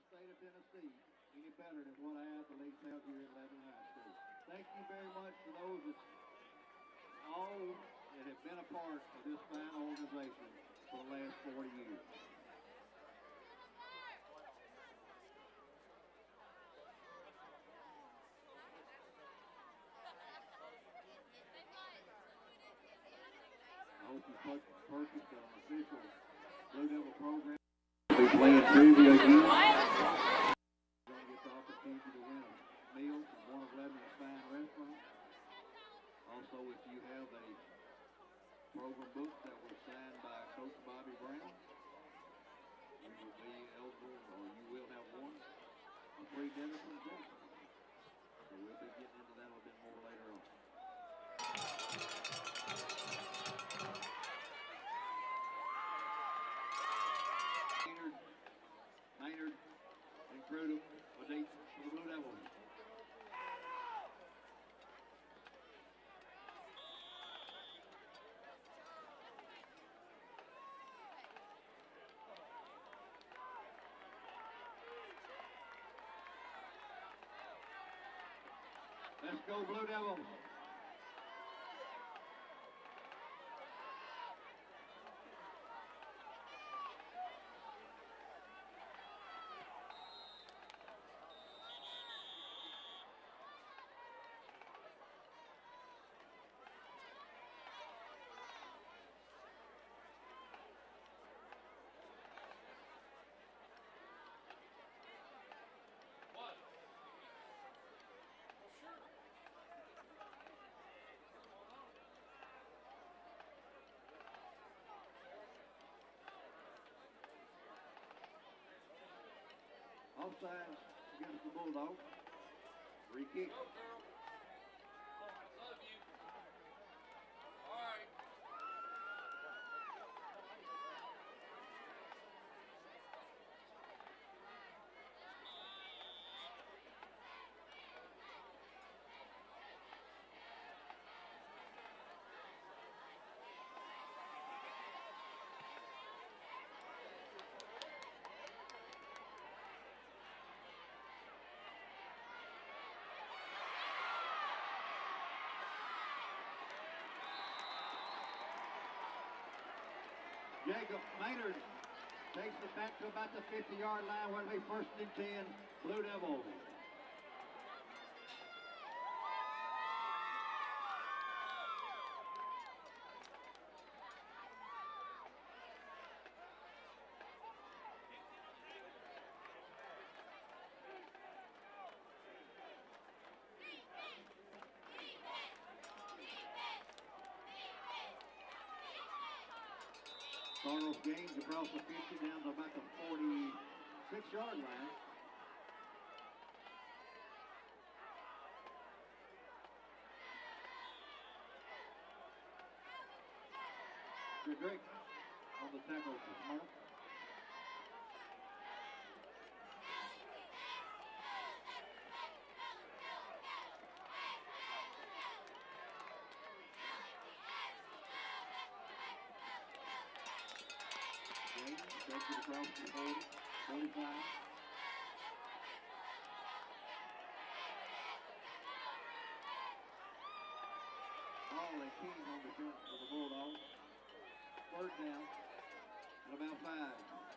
state of Tennessee any better than what our athletes have here at Lebanon High School. Thank you very much to those that all that have been a part of this fine organization for the last 40 years. I hope you purchased an official Blue Devil program. We'll be playing trivia again. You're going to get the opportunity to win a meal from one of Lebanon's fine restaurants. Also, if you have a program book that was signed by Coach Bobby Brown, you will be eligible, or you will have one, a free dinner from Jason. So we'll be getting into that a little bit more later on. Maynard and Crudup for the Blue Devils. Let's go, Blue Devils. Offsides against the Bulldogs. Free kick. Jacob Maynard takes it back to about the 50-yard line where they first and 10, Blue Devils. Cardinals gains across the 50 down to about the 46-yard line. Drake on the tackle for Smyrna. Takes it across the 40, 45. All and King on the front for the Bulldogs. Third down at about 5.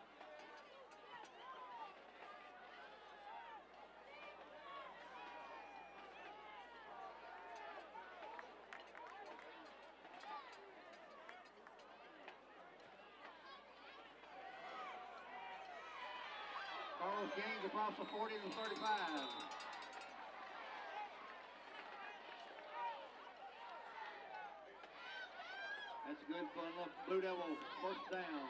Carlos gains across the 40 to 35. That's good for the Blue Devils. First down.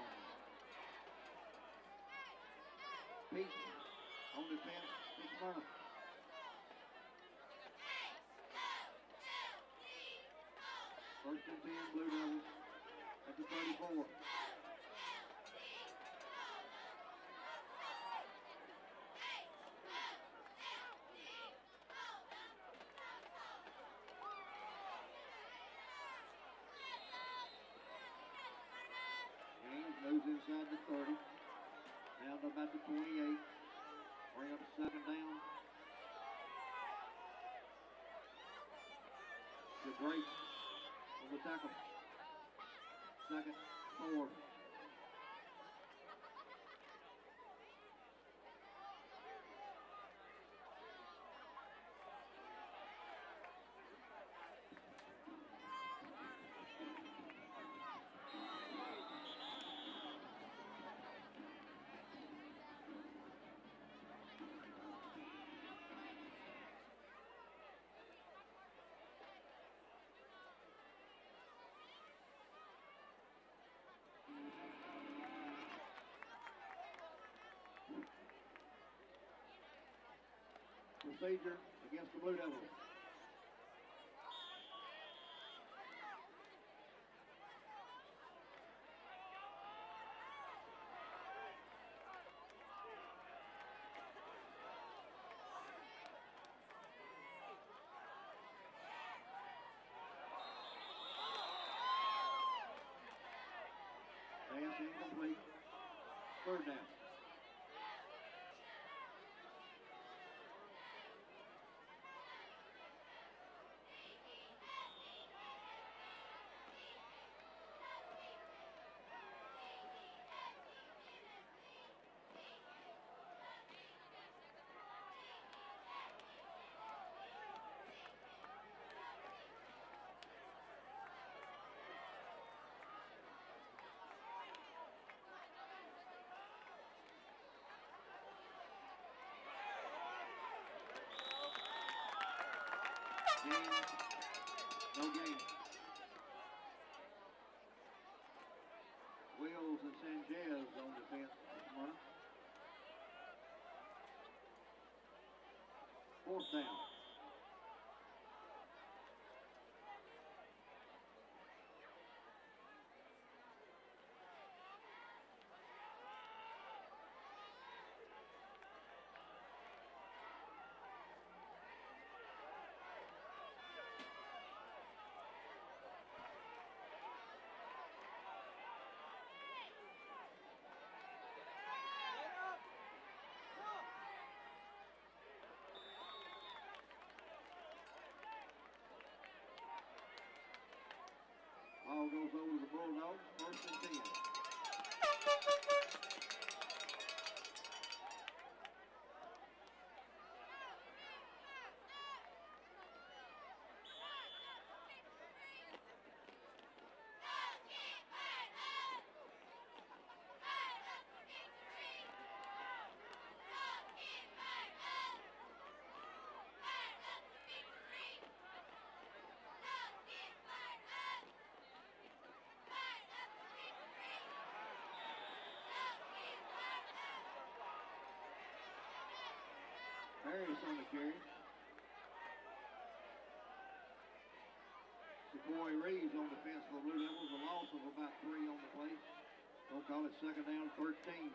Pete on the 10, Smyrna. First and 10, Blue Devils at the 34. Moves inside the 30, down to about the 28. Bring up second down. Good break on the tackle. Second, 4. Procedure against the Blue Devils. Pass incomplete. Third down. No gain. Wills and Sanchez on defense for Smyrna. Fourth down. Ball goes over to the Bulldogs, 1st and 10. Harris on the carry. Sequoia Reeves on defense for the Blue Devils, a loss of about 3 on the play. They'll call it second down, 13.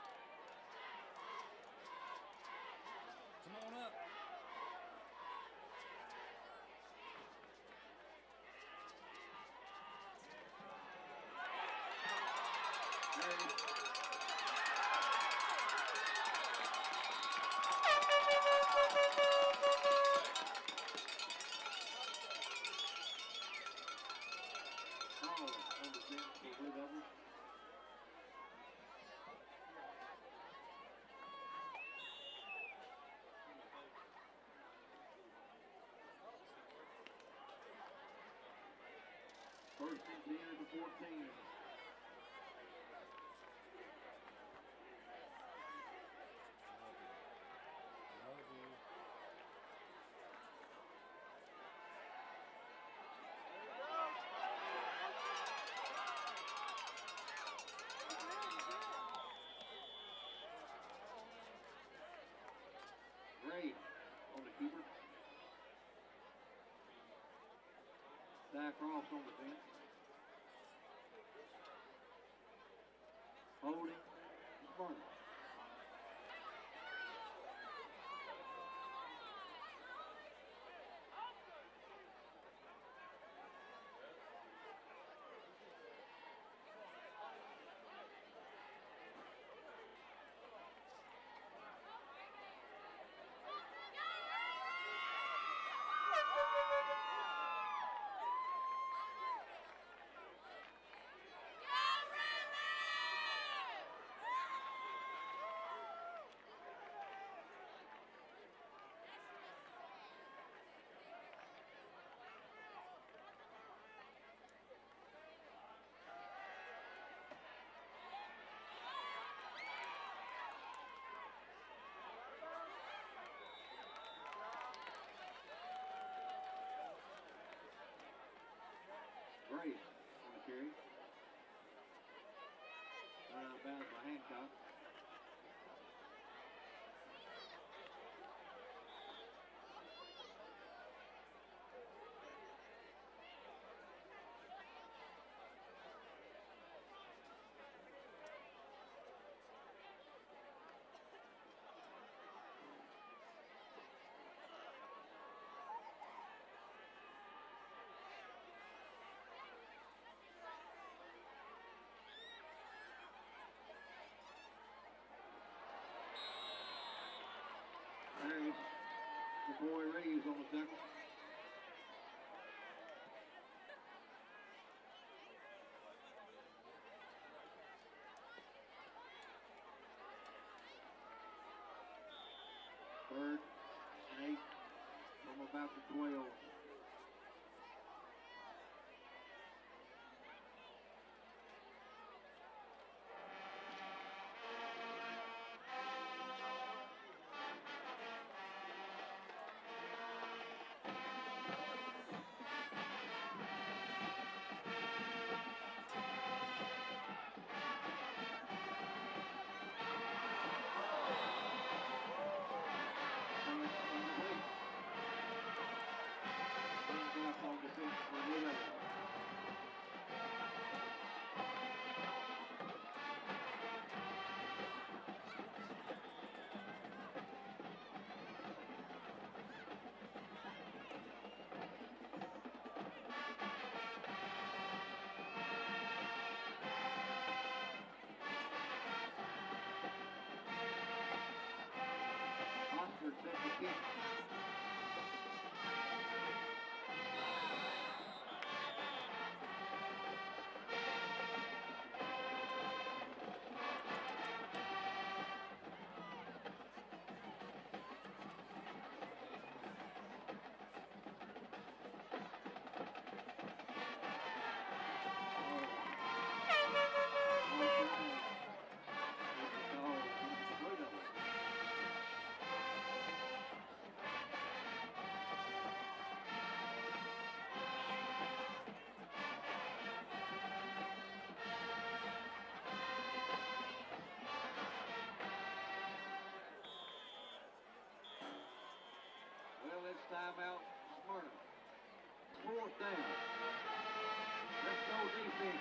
Come on up. first, 10-14. Gray on the keeper. Ty Cross on the bench. Holding Smyrna. Gray on the carry. Right out of bounds by Hancock. There's the boy Reeves on the tackle. Third and 8 from about the 12. On defense for Lebanon. Oxford set the kick. Well, it's timeout, Smyrna. 4th down. Let's go defense.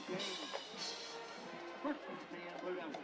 James. First and 10, Blue Devils.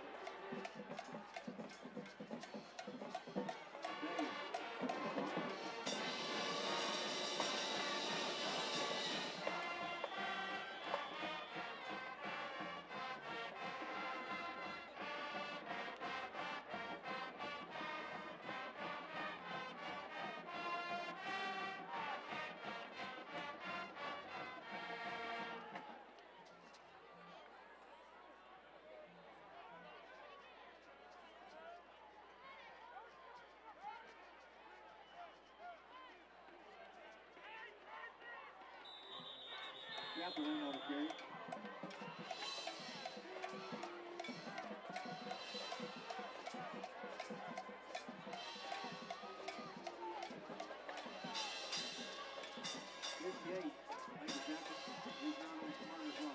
Chaplain on the carry. Thank you, Chaplain. He's down on Smyrna's line.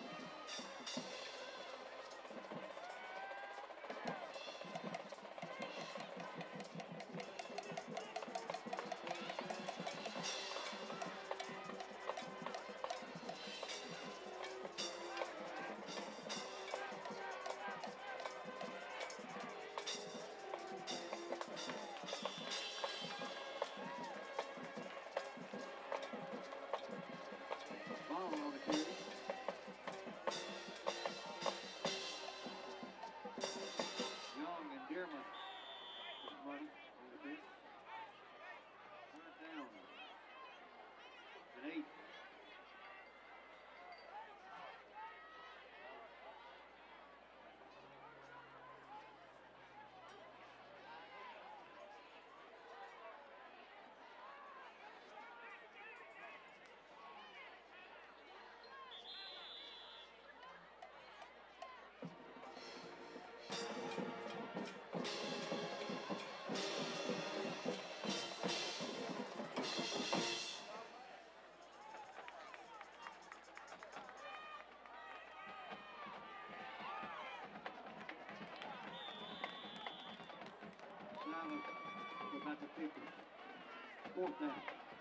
About the 50. Fourth down.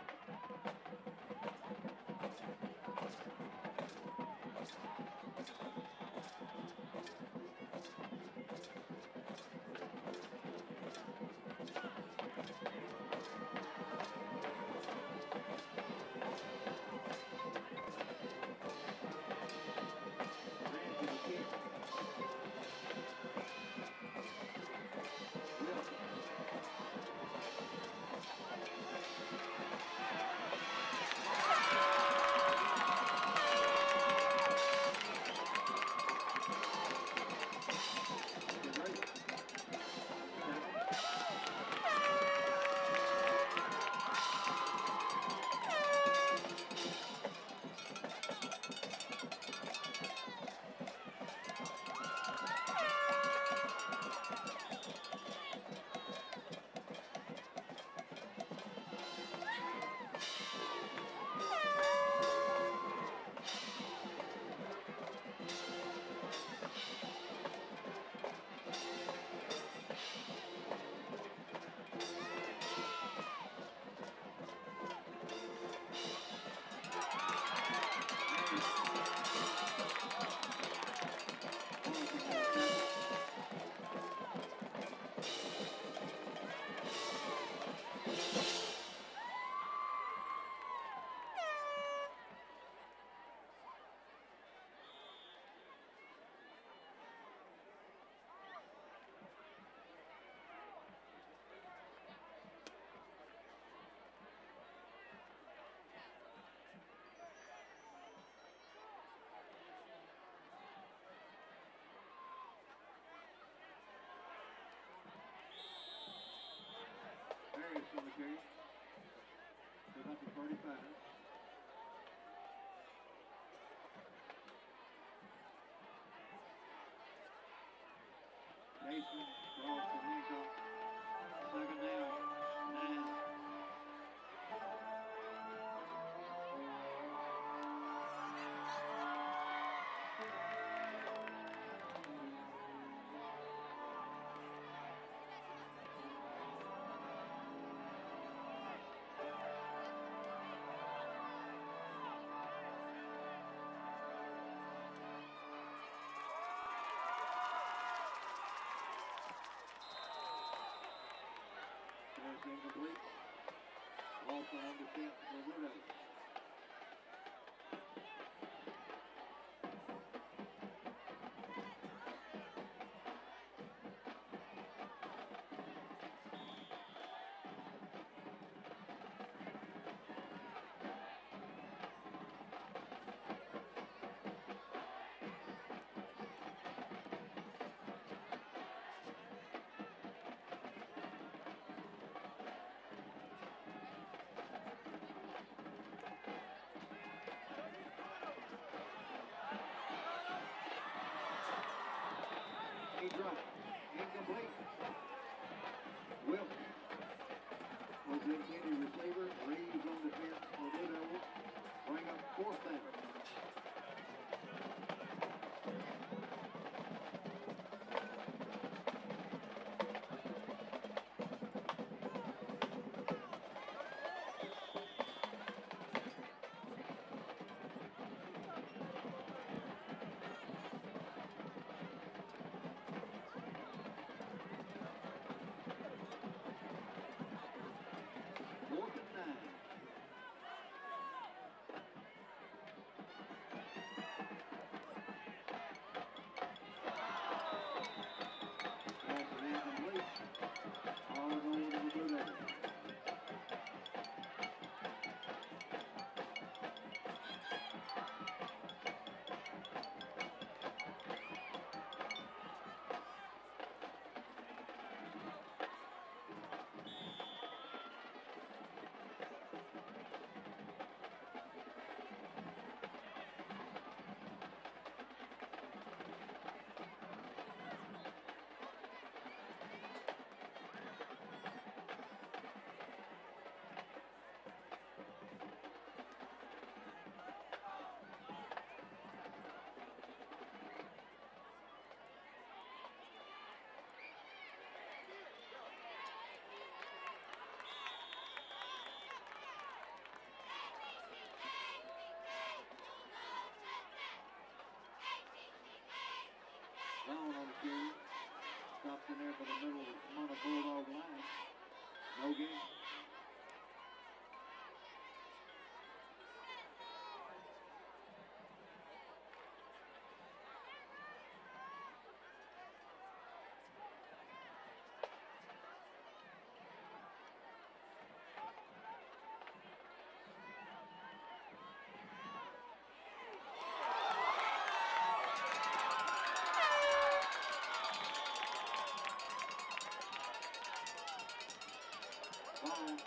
On the carry. So about the 35. Jason draws the Hancock. Second down. 9. incomplete. Also on defense for Blue Devils. He dropped. Incomplete. Wilkes was the intended receiver. Reeves on defense for Blue Devils. Bring up fourth down. Fourth and 9. Pass is incomplete. All is over to the Blue Devils. Brown on the carry. Stops in there for the middle of the Smyrna Bulldog line. No gain. Ball.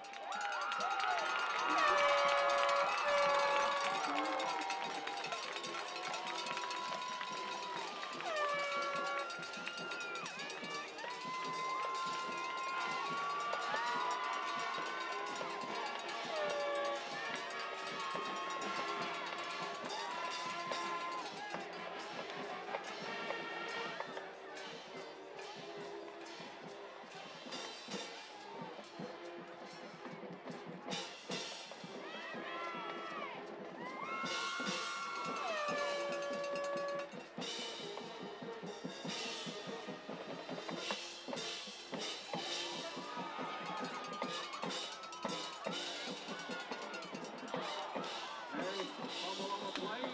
Fumble on the play.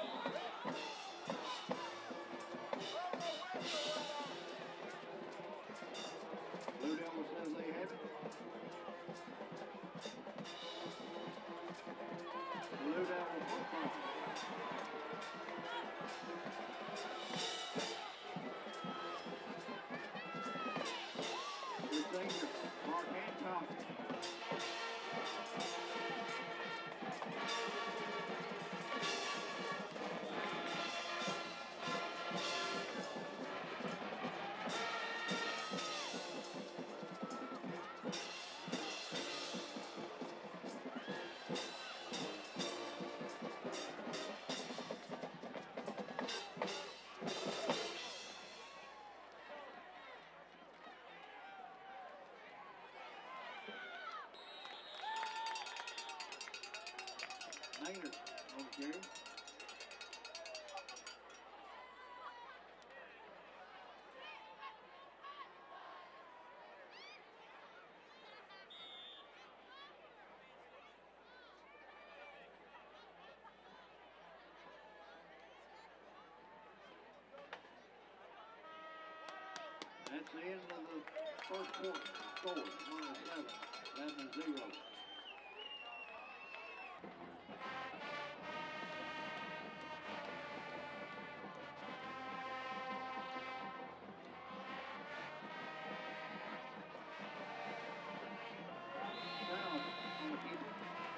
Blue Devil says they have it. Blue Devil football. The senior, Mark Hancock. Maynard on the carry. That's the end of the first quarter. Score, Smyrna 7, Lebanon 0. Foul on the keeper.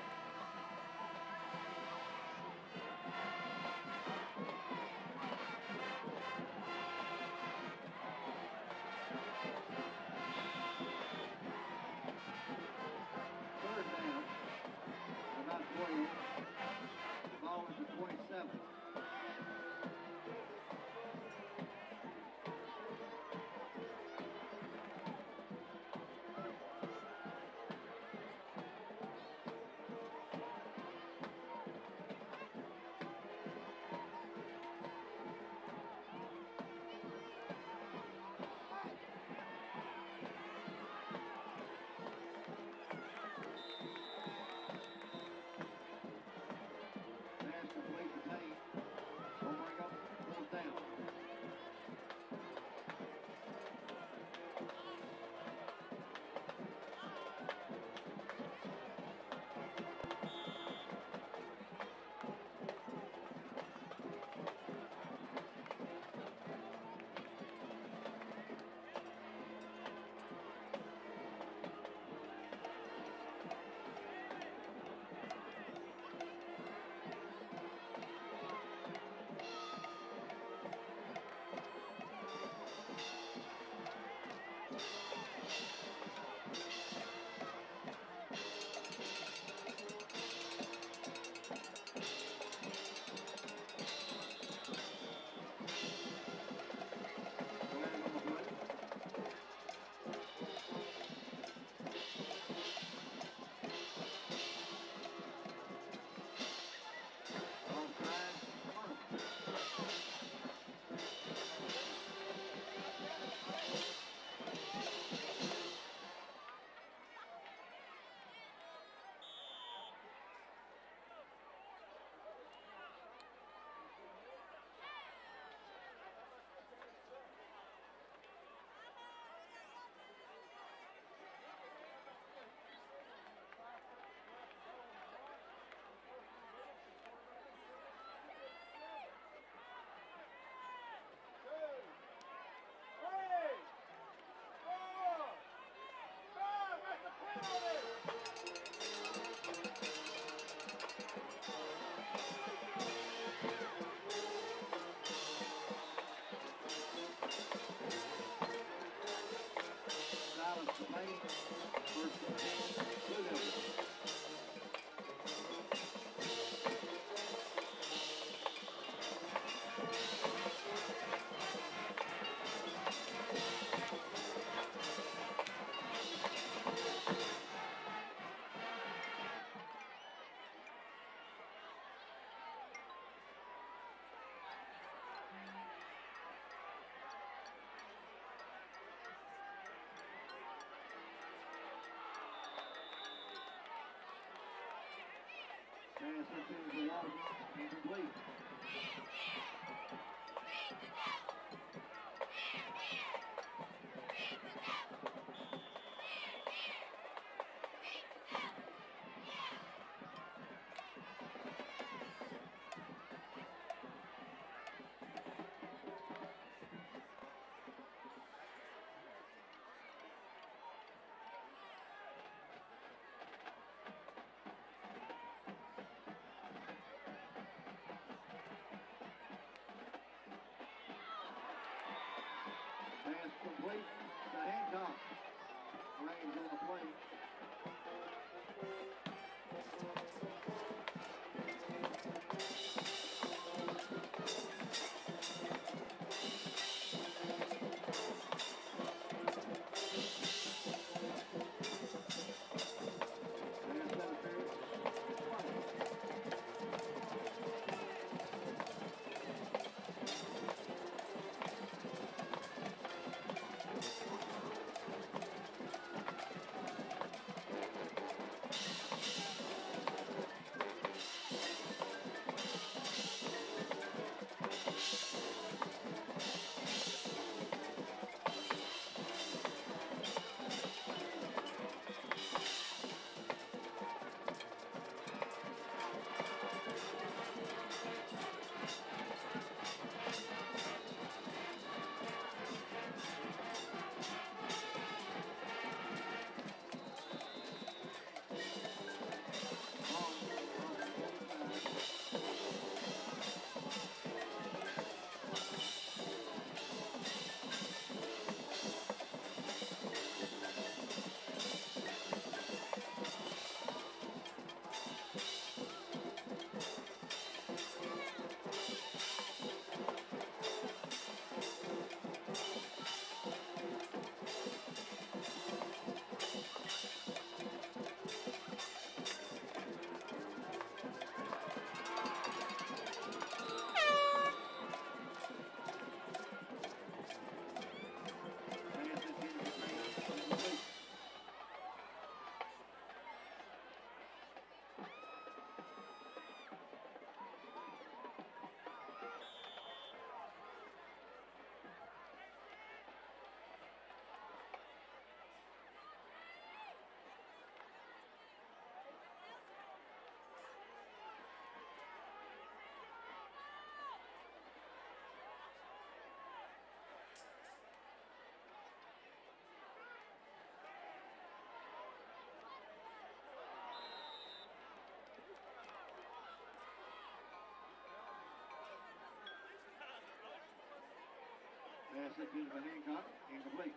Third down. About 12. Ball is at 27. Pass complete to Payne. Will bring up fourth down. Flag on the play. Offside, Smyrna. Silence to Payne. First and 10. Blue Devils. Pass intended to Walton. Incomplete. Pass complete to Hancock. Braves on the play. Pass interference. Pass it into the Hancock, incomplete.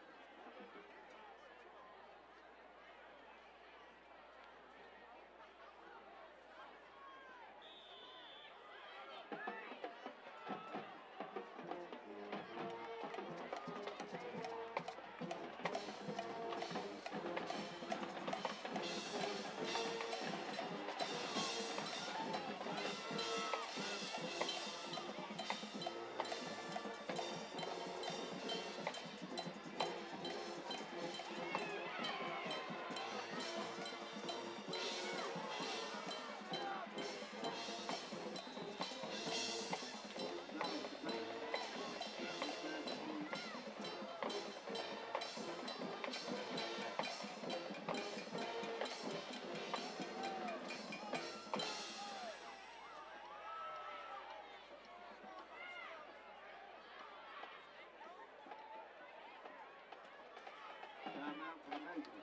Timeout for the Nation.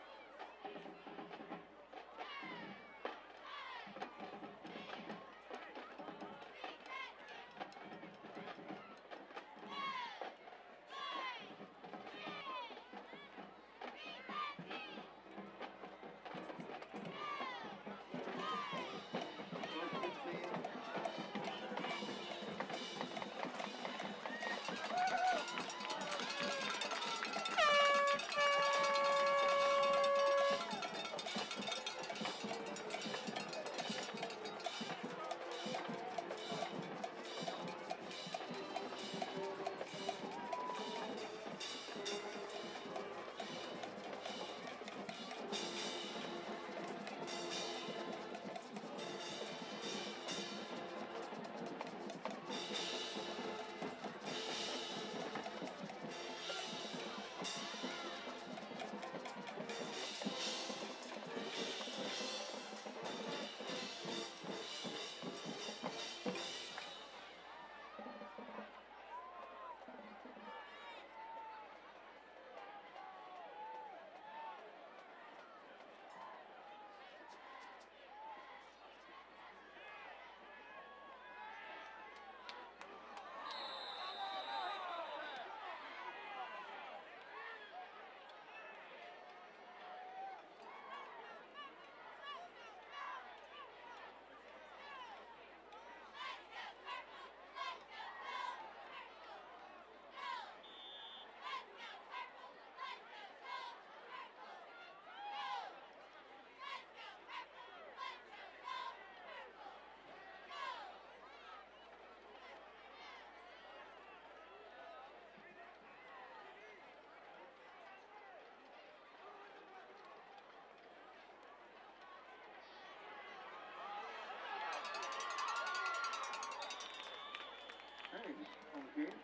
Hayes on the carry.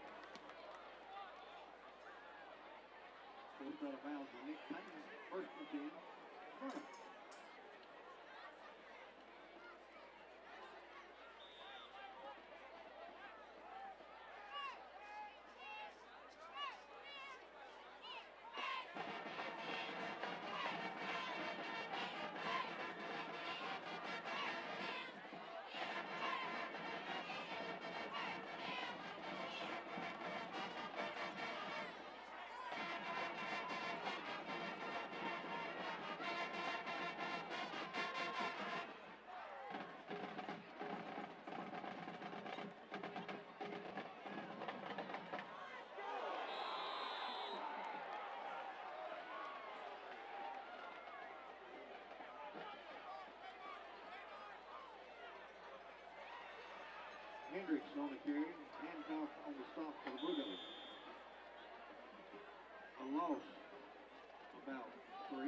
Forced out of bounds for Nick Payne. First and 10. Smyrna. Hendricks on the carry. Hancock on the stop for the Blue Devils. A loss about 3.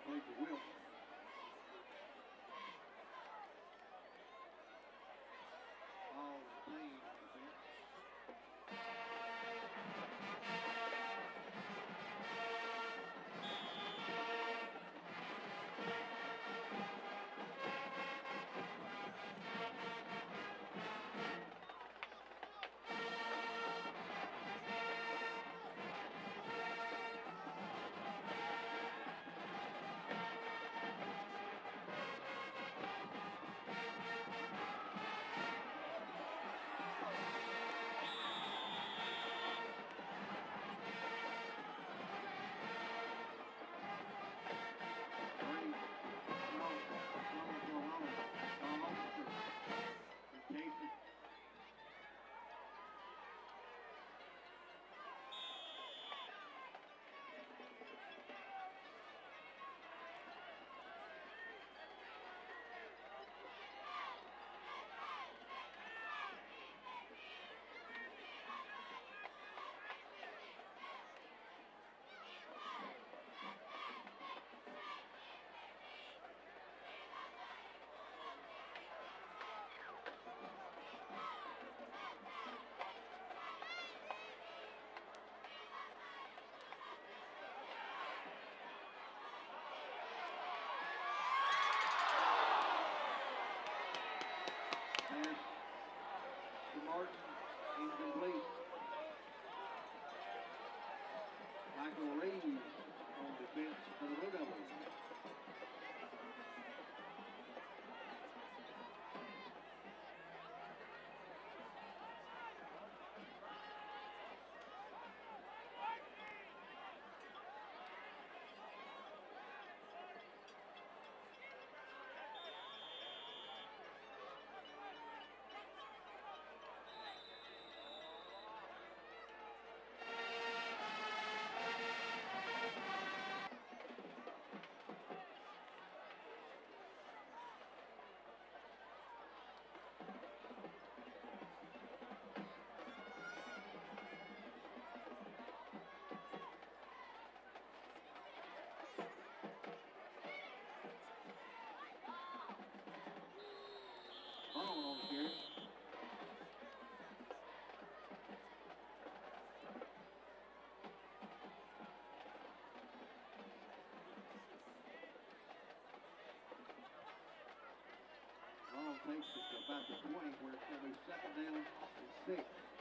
Played the whip. All Payne on defense. Martin, incomplete. Michael Reeves on defense for the Blue Devils. Ball on the carry. Ball takes it to about the 20 where it's going to be second down and 6.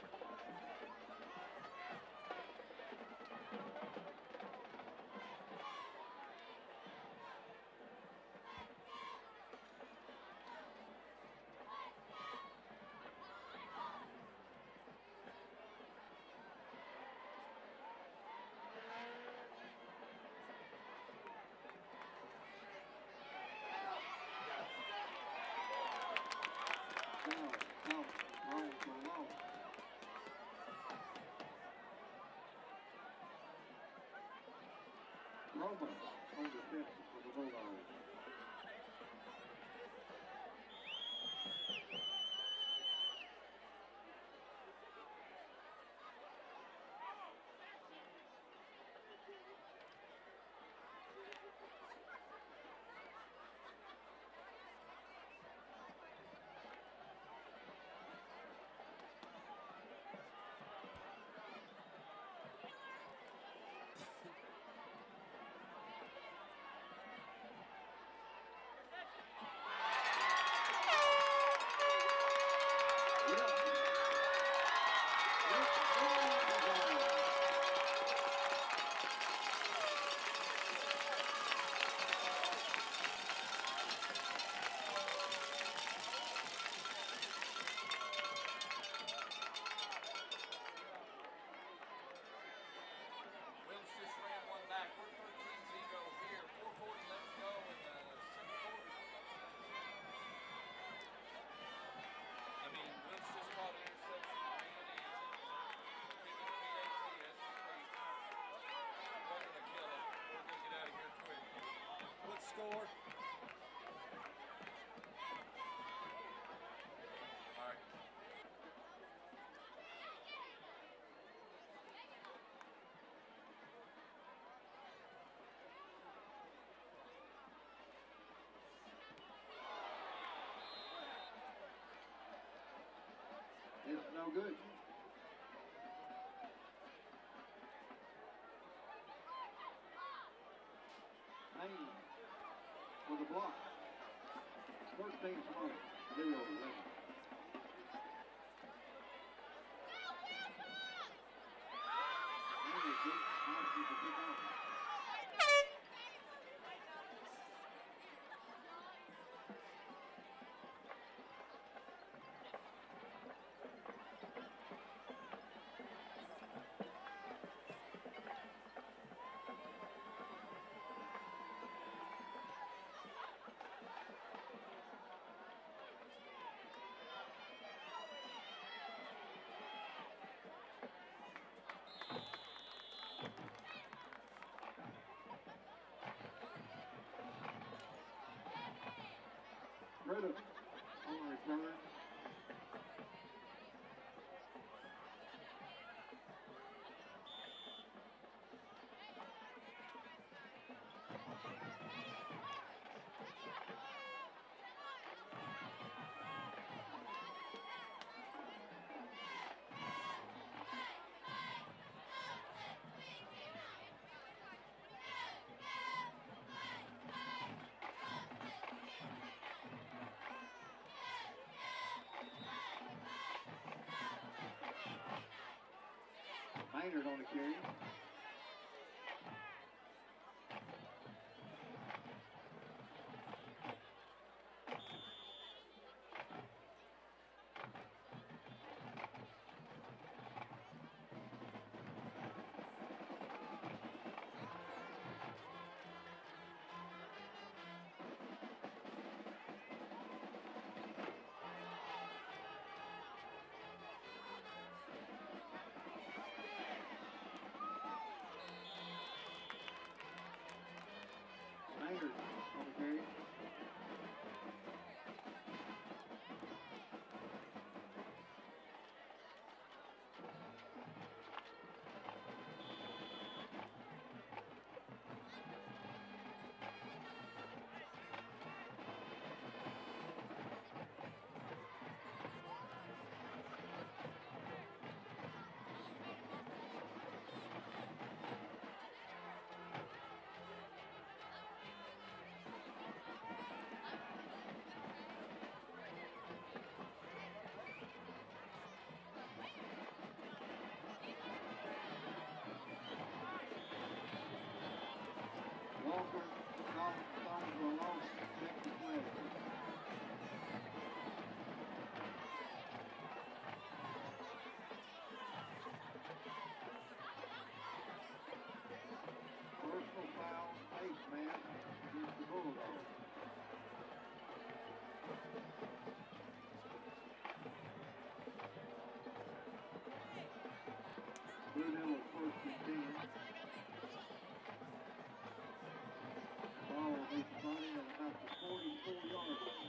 Roman on defense for the Bulldogs. No good. Maine with the block. 13 Smyrna, 0 11. Ritter on the return. Maynard on the carry. Maynard on the carry. Walker, Stones were lost. Check the flag. Personal foul, 8th man against the Bulldogs. Blue Devils first and 10. Ball will be spotted at about the 44-yard line.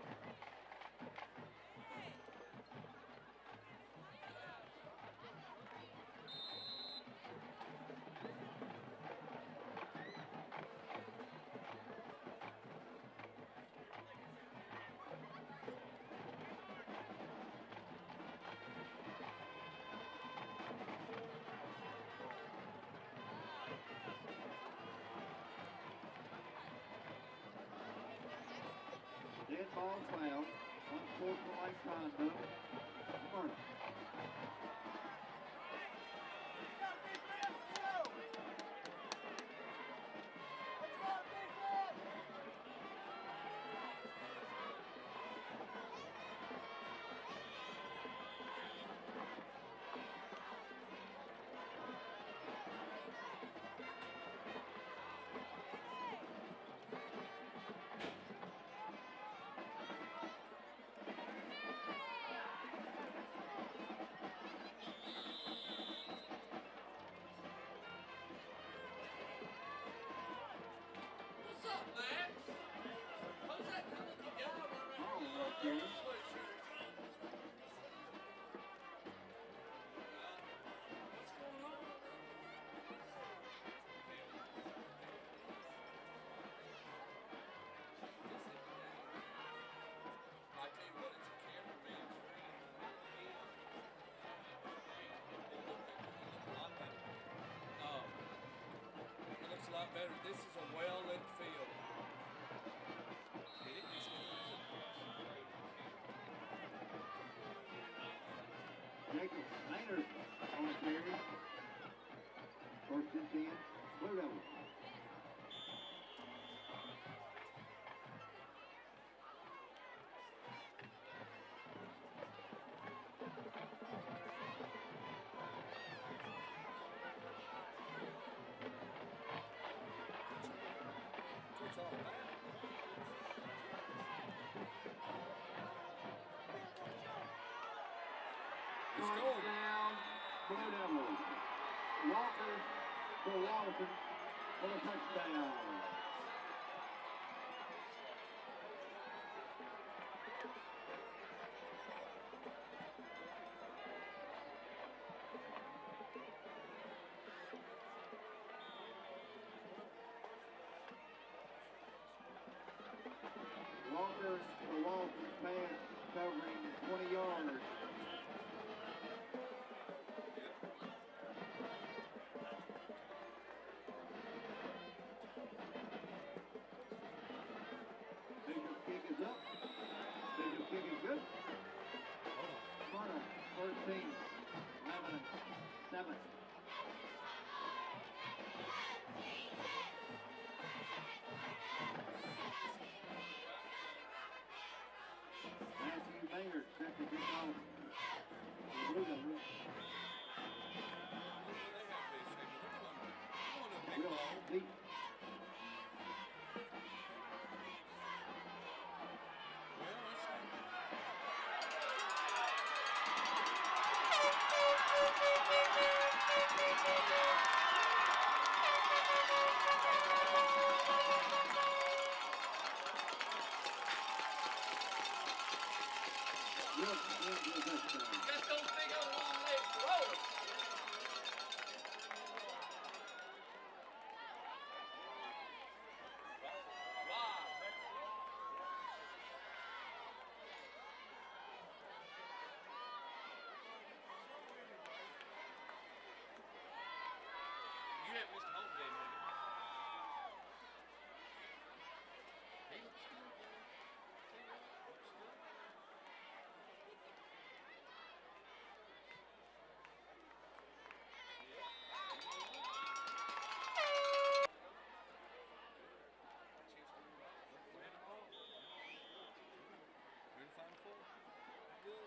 Dead ball foul, unsportsmanlike conduct, Smyrna. better. This is a well-lit field. Get it? Jacob Maynard on the carry. First and 10, Blue Devils. It's all about. First down, Blue Devils. Walker for Walton for the touchdown. Walker for Walton, pass covering 20 yards. Bishop's kick is up. Bishop's kick is good. Smyrna, 13, Lebanon, 7. Matthew Maynard set to kick off. The Blue Devils. Will deep. Just don't think of long legs. Roll it. You didn't miss the home game, did you? He looks good. Looks good. Ready to Final Four? Good.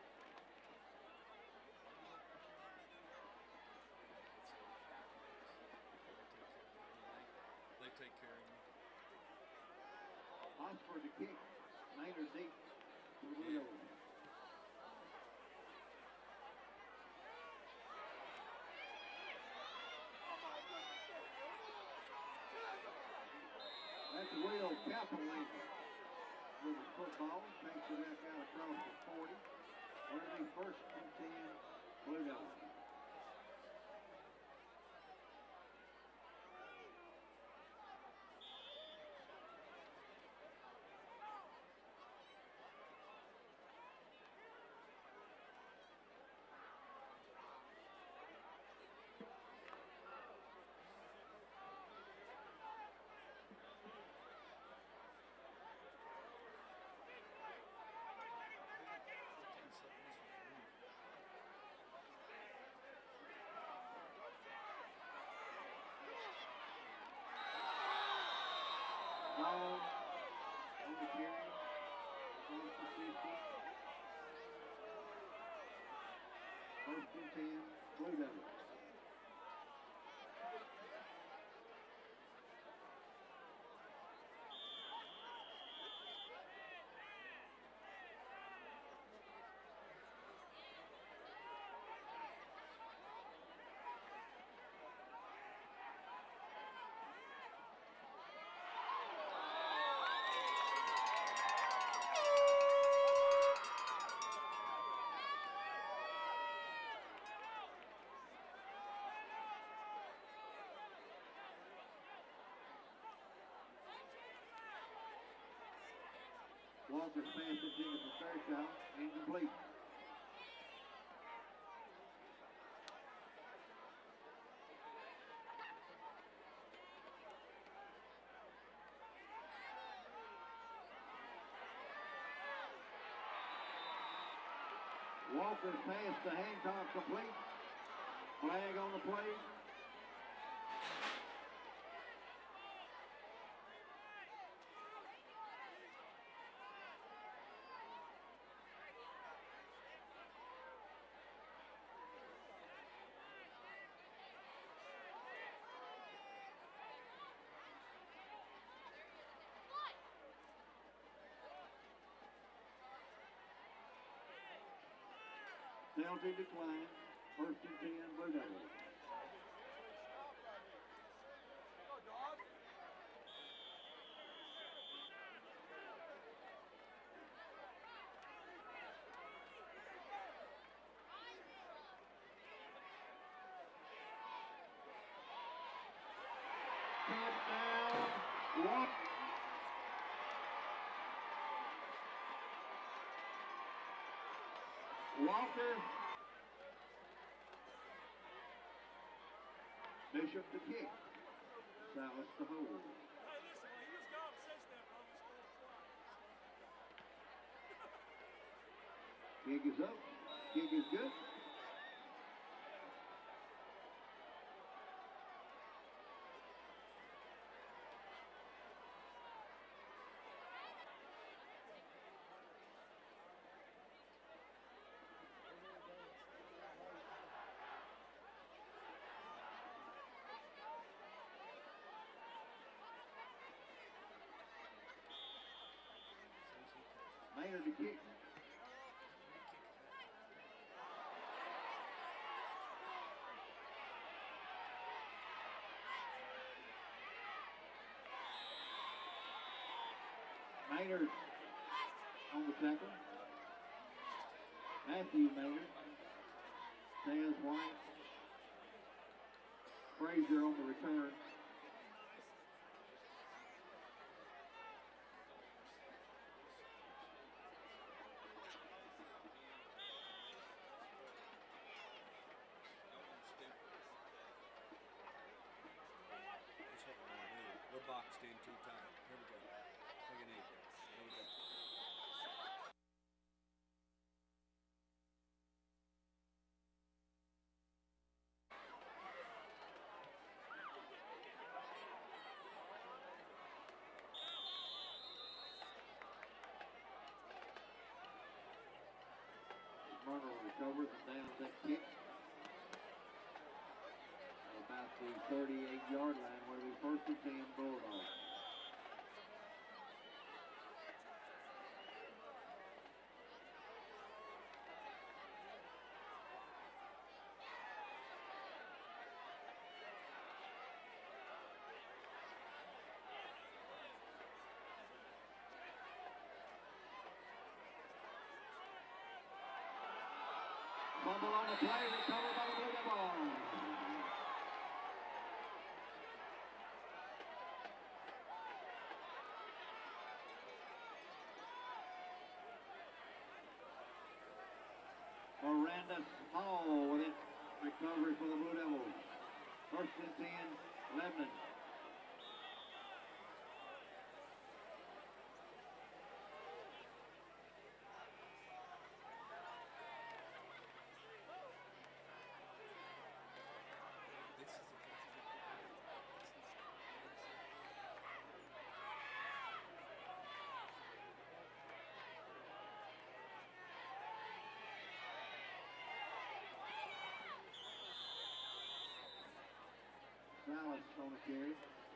They take care of me. Osford to kick. Maynard deep. To the Blue Devils. That's Will Capelli with the football. Takes it back out across the 40. We're going to be first and 10, Blue Devils. Ball on the carry. Close to 50. First and 10, Blue Devils. Walker's pass intended for Fairchild, incomplete. Walker's pass to Hancock complete. Flag on the play. Penalty decline. 1st and 10, Blue Devils. Touchdown. Walker. Bishop to kick. Salas to hold. Hey, listen, he just got upset that brother scored twice. Kick is up. Kick is good. Maynard to kick. Maynard on the tackle. Matthew Maynard. Taz White. Frazier on the return. We're boxed in too tight. Here we go. Take a knee. Here we go. Smyrna recovers and downs that kick. About the 38-yard line where we 1st and 10 Bulldogs. Fumble on the play, recovered by the Blue Devils. Miranda Hall with it. Recovery for the Blue Devils. 1st and 10, Lebanon. Salas on the carry.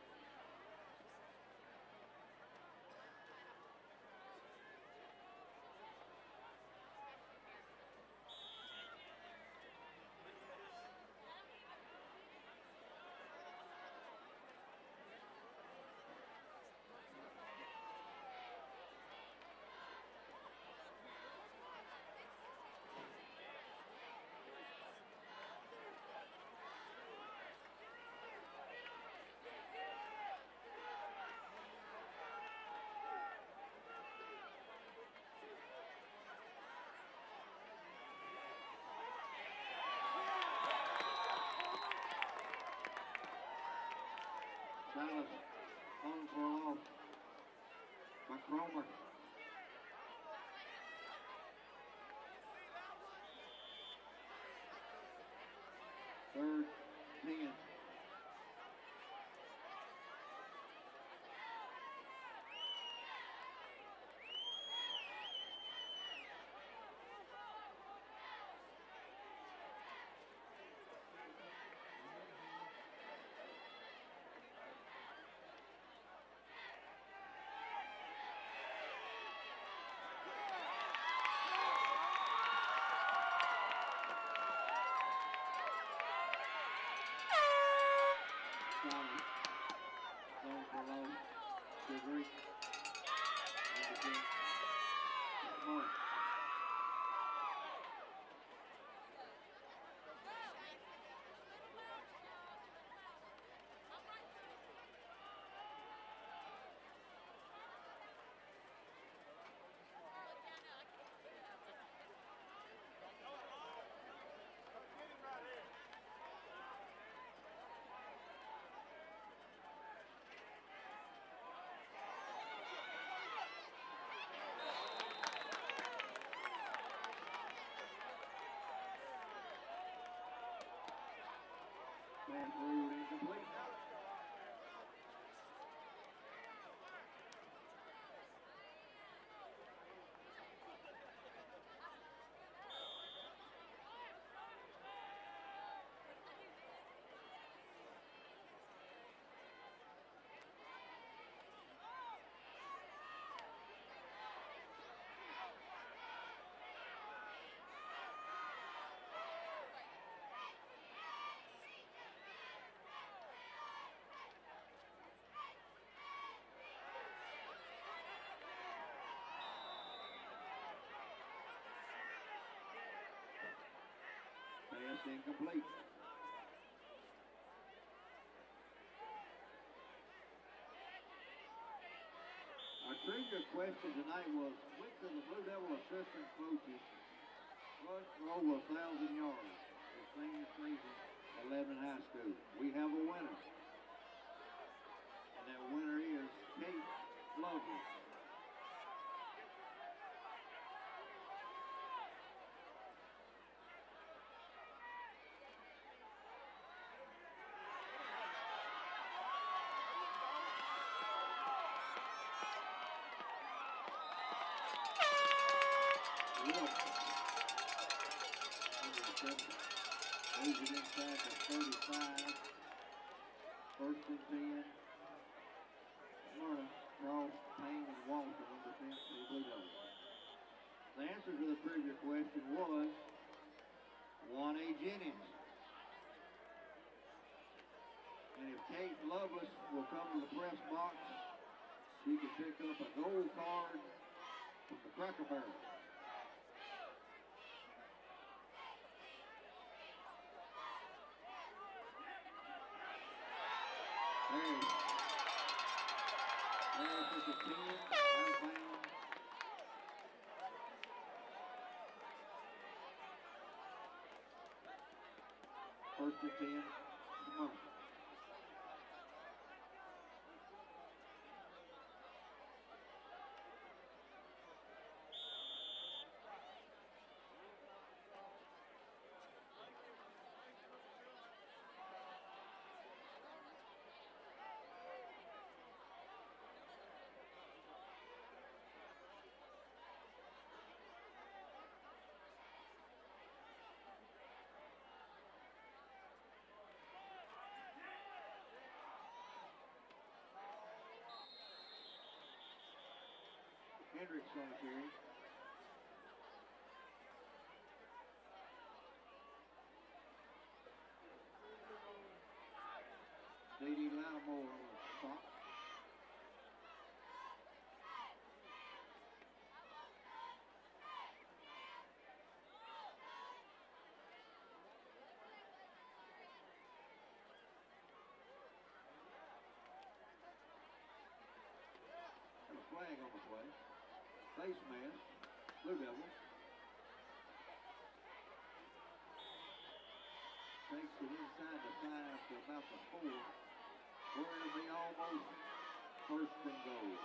Salas on for a loss by Cromer. Pass incomplete. Our trivia question tonight was, which of the Blue Devil assistant coaches rushed for over 1,000 yards his senior season at Lebanon High School? We have a winner. And that winner is Kate Lovely. Moves it inside the 35. First and 10. Smyrna, Cross, Payne, and Walton on defense for the Blue Devils. The answer to the trivia question was Juan A. Jennings. And if Kate Lovelace will come to the press box, she can pick up a gold card from the Cracker Barrel. There's the 10, out of bounds. First and 10, Smyrna. Hendricks on the carry. D.D. Lattimore on the spot. And a flag on the play. Face mask, Blue Devils. Takes it inside the 5 to about the 4, where it'll be almost first and goal.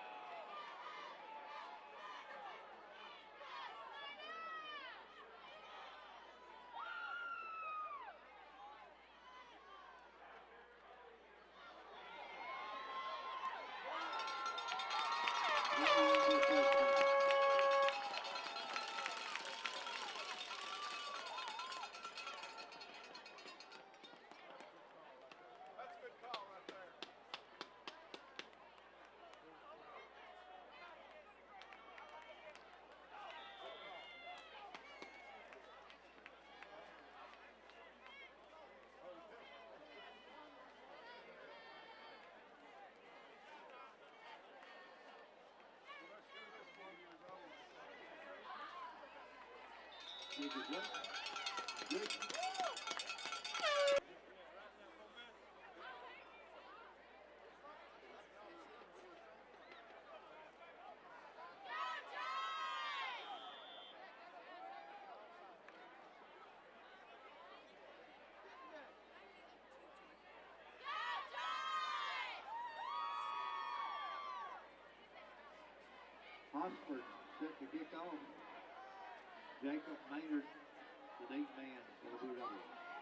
Osford set to kick off. Jacob Maynard, the deep man for the Blue Devils.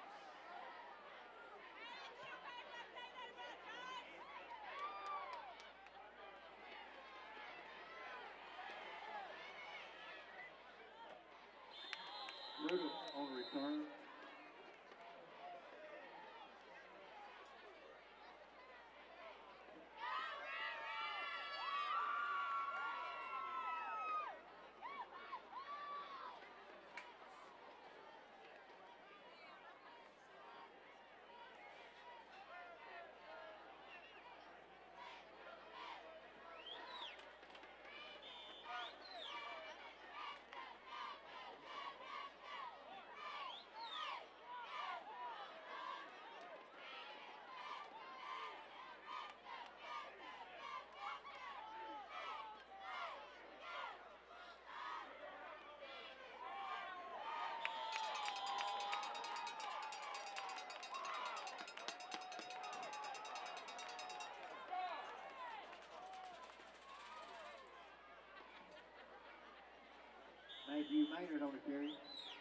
Rudolph on return. Matthew Maynard on the carry.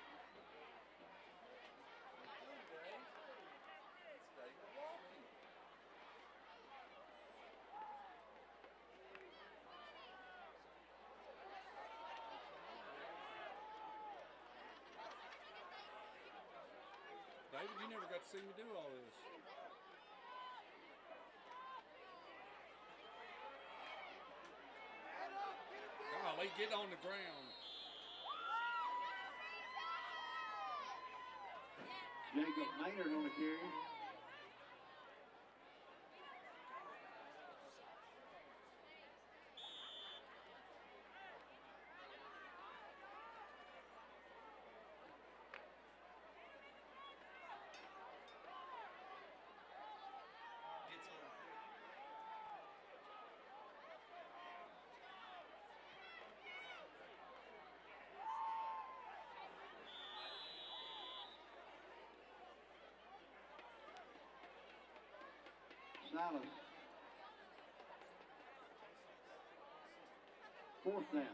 David, you never got to see me do all this. Golly, get on the ground. Jacob Maynard on the carry. Silas. 4th down.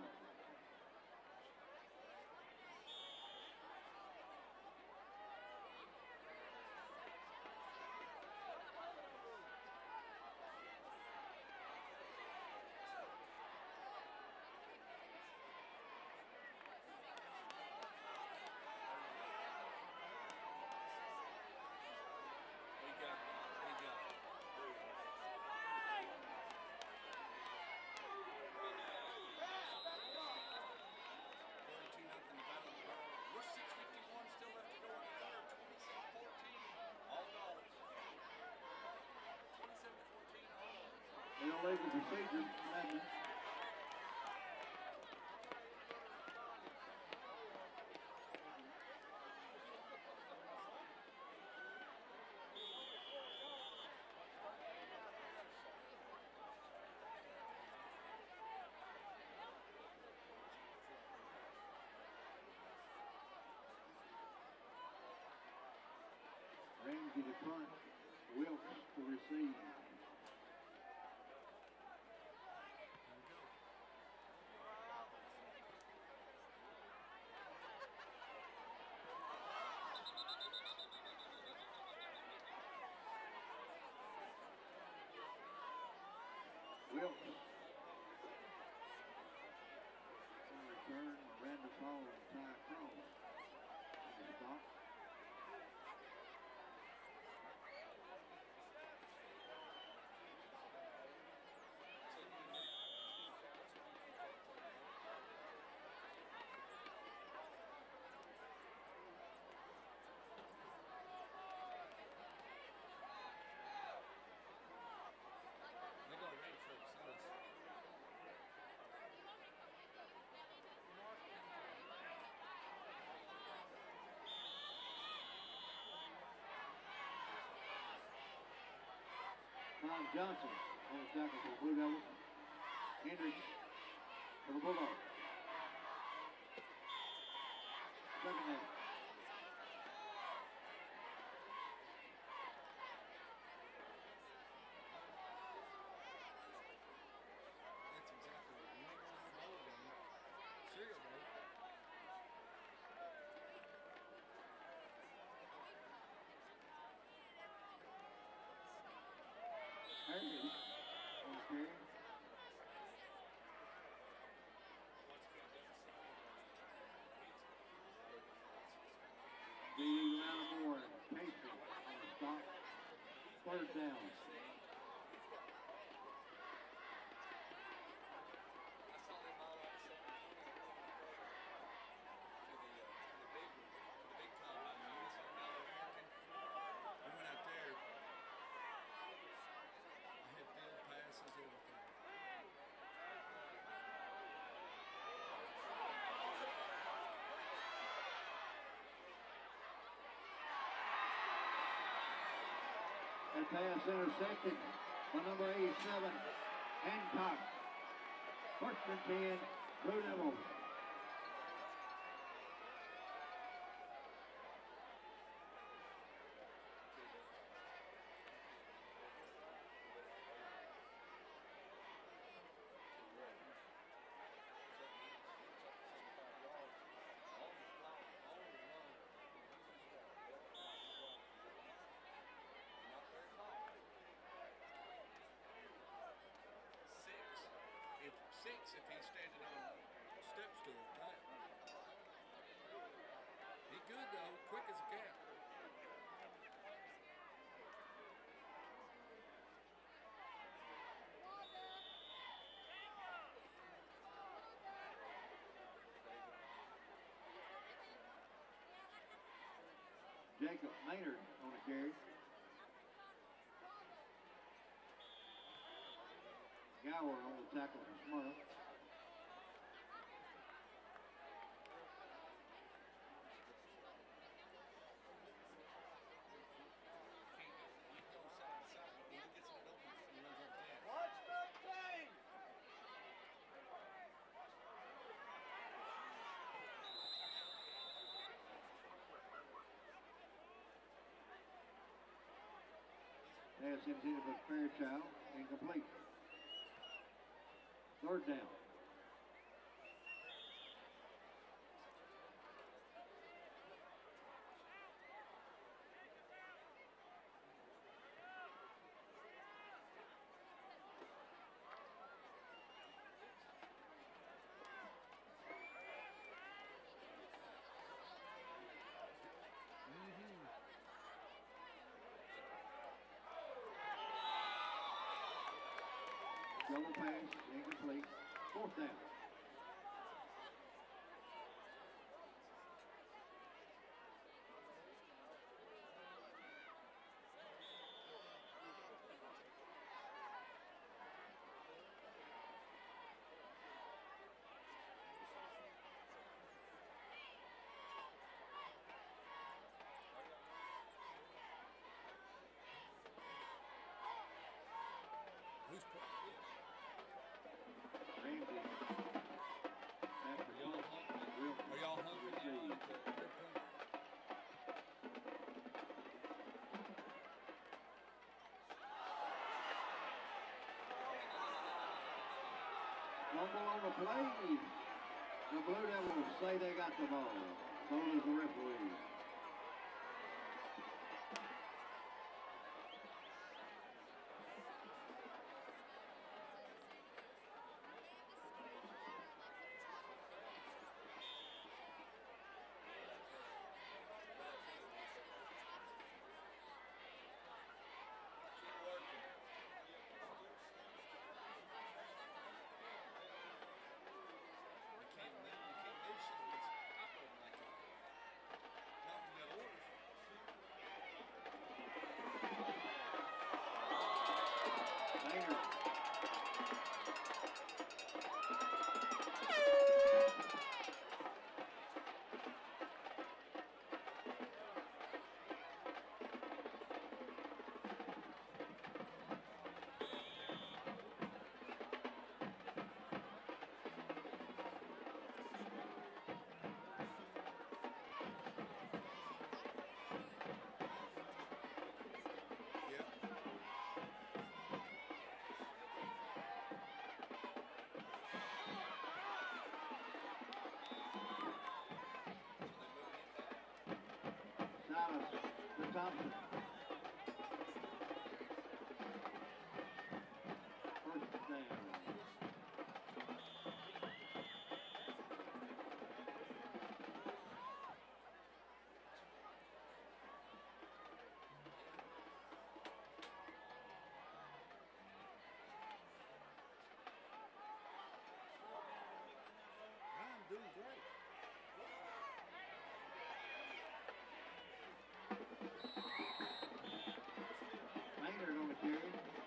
Illegal procedure, Lebanon. Ramsey to punt, Wilkes to receive. Wilkes. On return, Miranda Hall and Ty Crone. Stop. Tom Johnson on the tackle for the Blue Devils. Hendricks for the Bulldogs. 2nd down. That's exactly what you make on the ball game. Serial, bro. Harris on the carry. D. Lattimore and Casey on the stop. 3rd down. That pass intercepted by number 87, Hancock. 1st and 10, Blue Devils. Jacob Maynard on the carry. Gower on the tackle for Smyrna. Pass intended for Fairchild, incomplete. Third down. Double pass, incomplete. Fourth down. Who's Ramsey. After y'all one. hungry? Are y'all hungry now? Receive. Fumble on the play. The Blue Devils say they got the ball. So does the referee. Silas to Thompson. First down. I'm doing great. Maynard on the carry.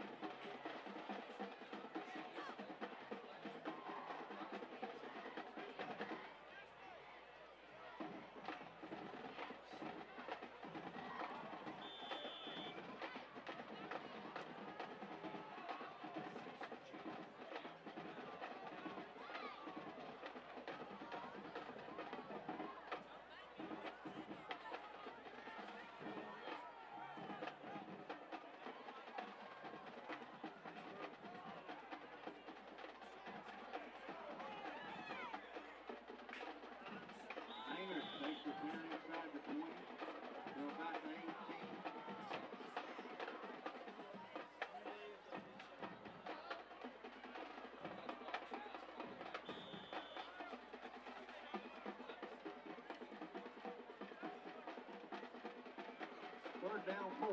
Maynard takes the clear inside the 20 to about the 18. Third down, 4.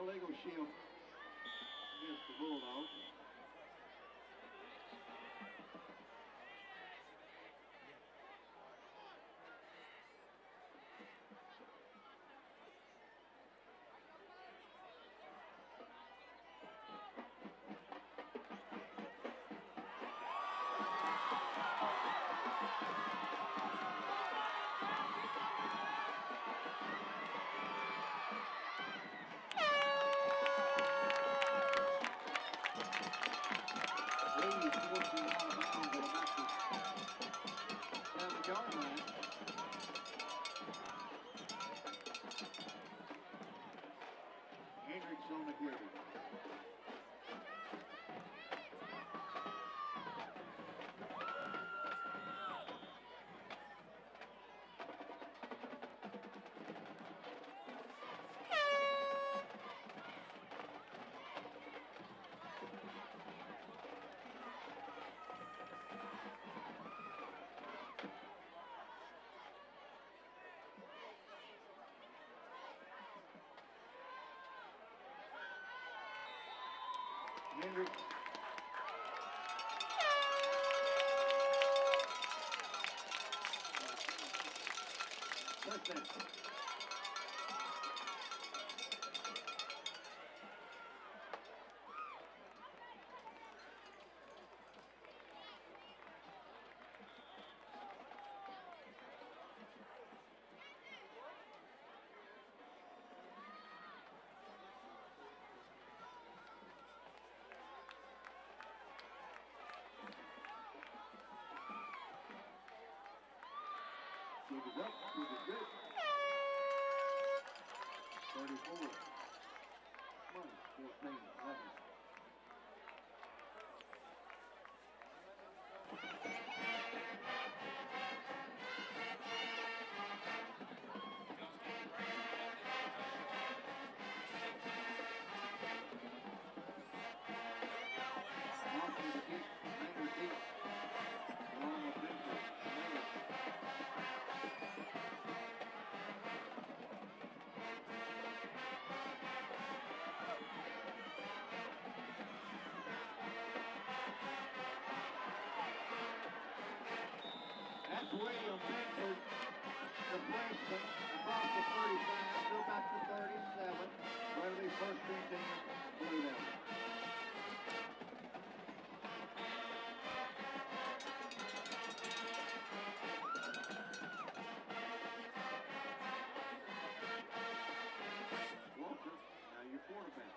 illegal shield against the Bulldogs. Hendricks on the carry. Hendricks. Touchdown. Kick is up, kick is good. 34. Smyrna, 14, Lebanon. Johnson with the kick, Maynard deep. Long of Benford, Maynard. That's William Benford deflects them across the 35, still back to 37. That'll be first and 10, Blue Devils. Walker, now your quarterback.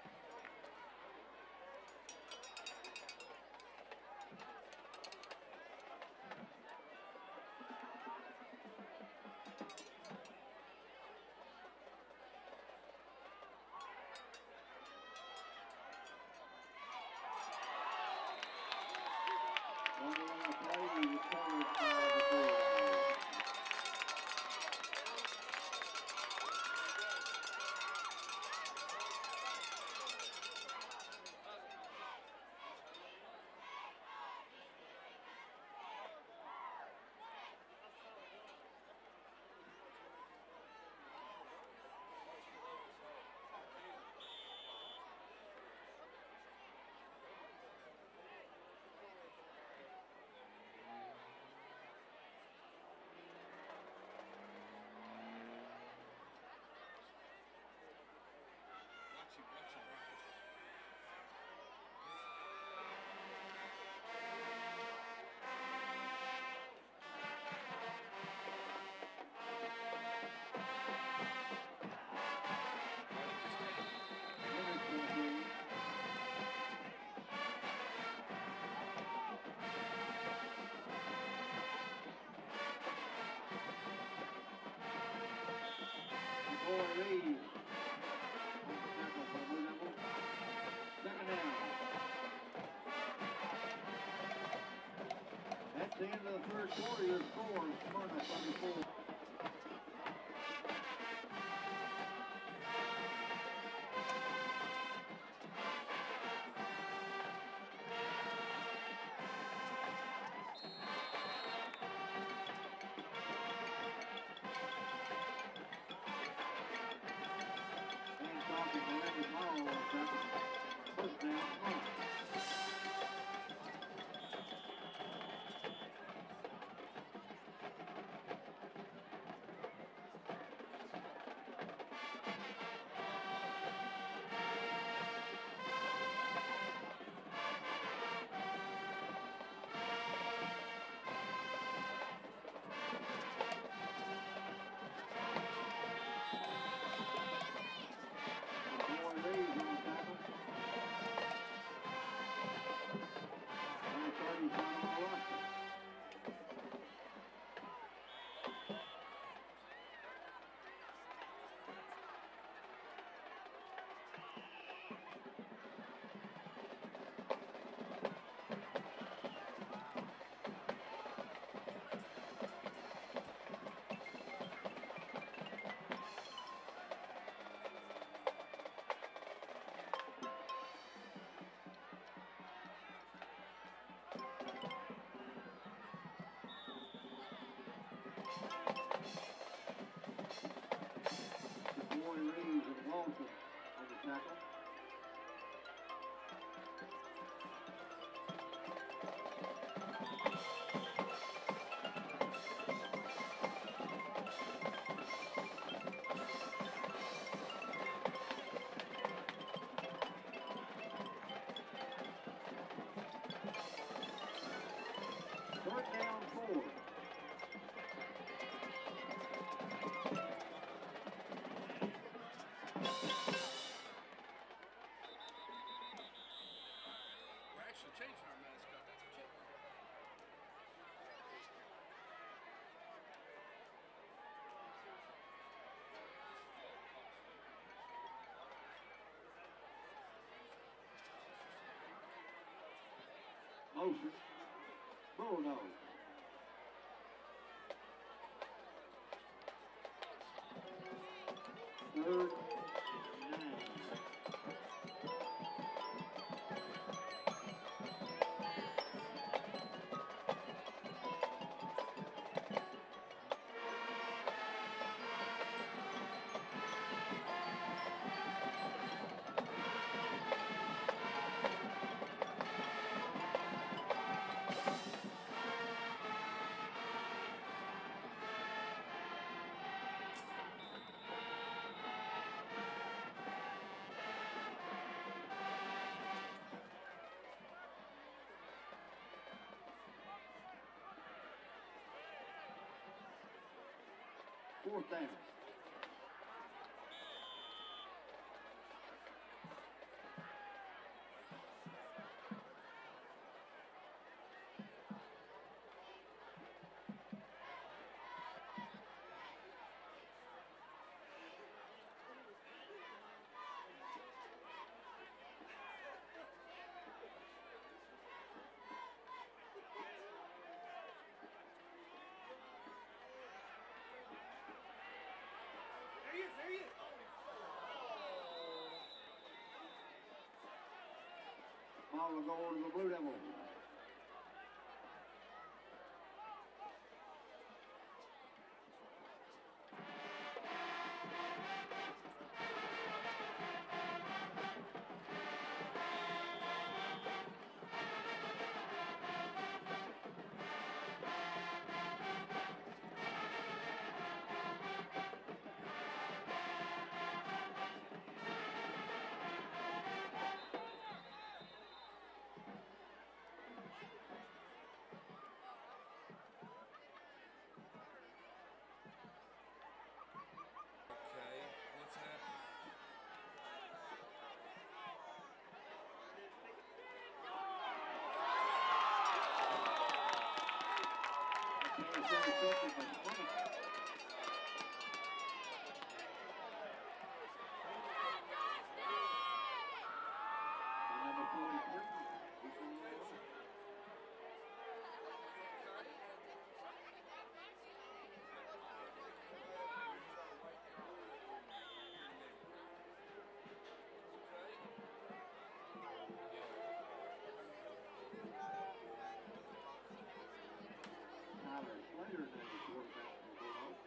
On the line of play, he was covered by the Bulldogs. Hendricks on the carry. DeBoer Reed. Tackle for the Blue Devils. Second down. That's the end of the third quarter. Your score is Smyrna 34. And talking to Randy Hall. changing our mascot. That's a chip. Motion. Bulldog. Third and 9. Fourth down. There he is. Ball will go to the Blue Devils. Okay, what's happening? Pass intercepted by Smyrna. Number 43. Tyler Slater is the quarterback for the Bulldogs.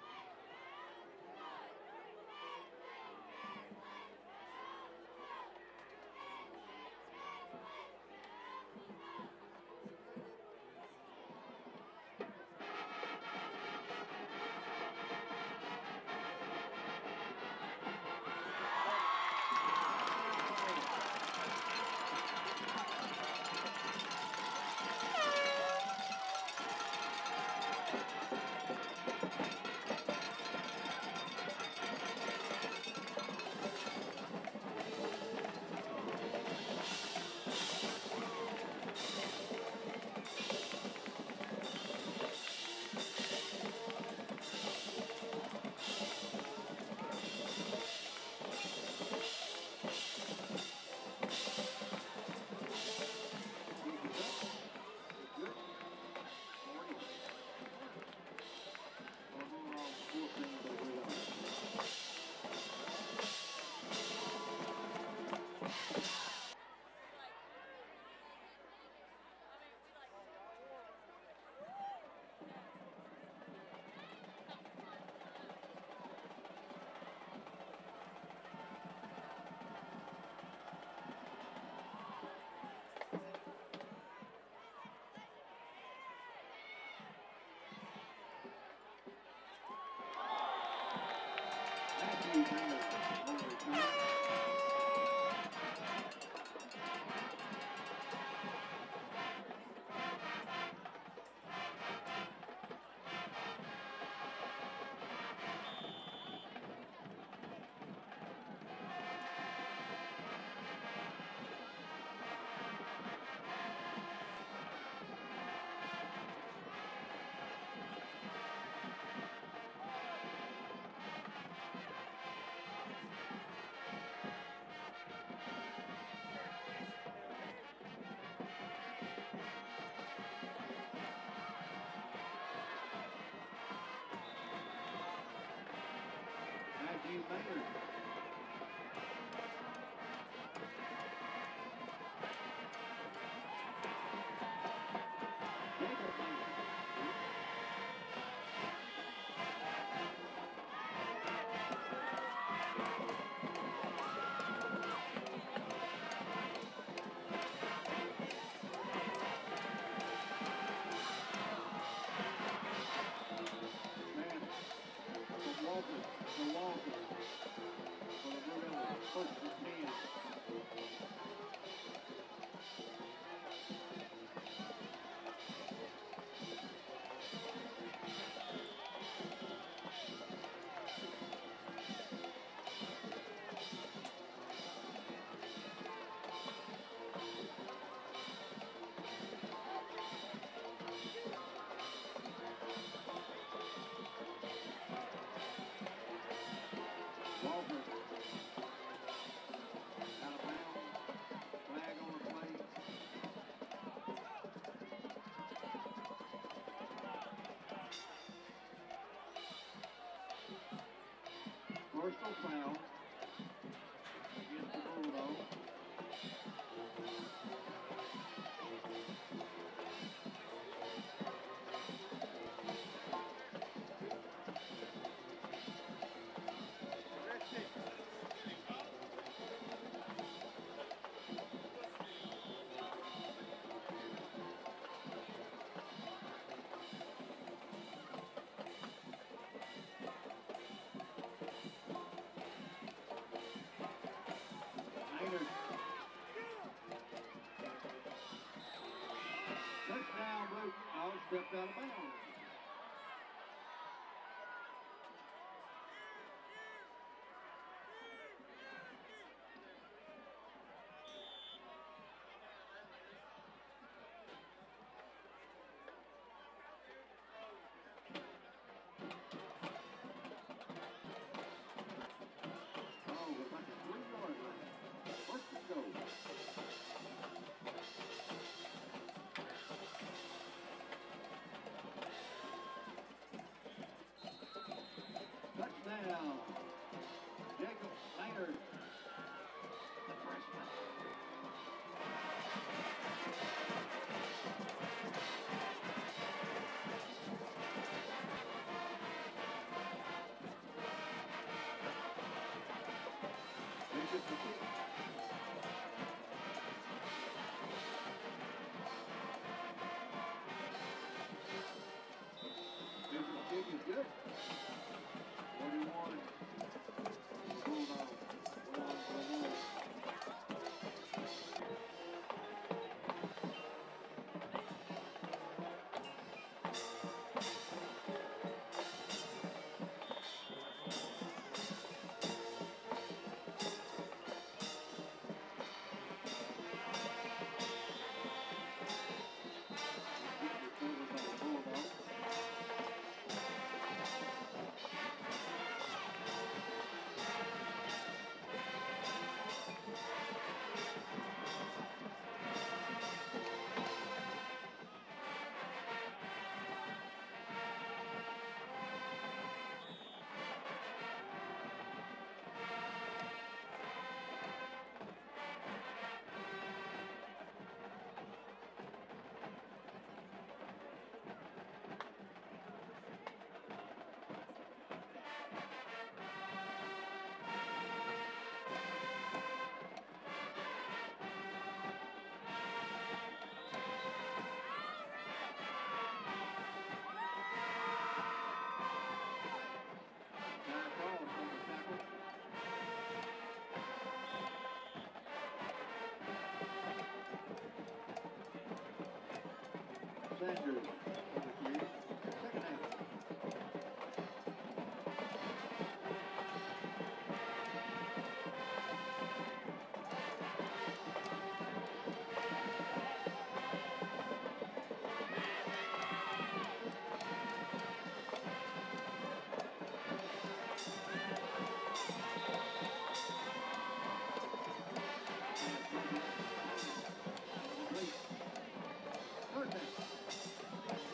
Maynard. Jacob Maynard. Walker, for Walker, for the Blue Devils, first and 10. Walker, out of bounds, flag on the play. Personal foul against the Bulldogs. Maynard. Touchdown, Blue. Oh, stepped out of bounds. Oh, we're back at 3-yard line. First and goal. Touchdown. Jacob Maynard, the freshman. Jacob the kick. Jacob the kick is good. 41. Bulldogs. 41 for the Wolves. Sanders, number 3, second half. Complete. Third down.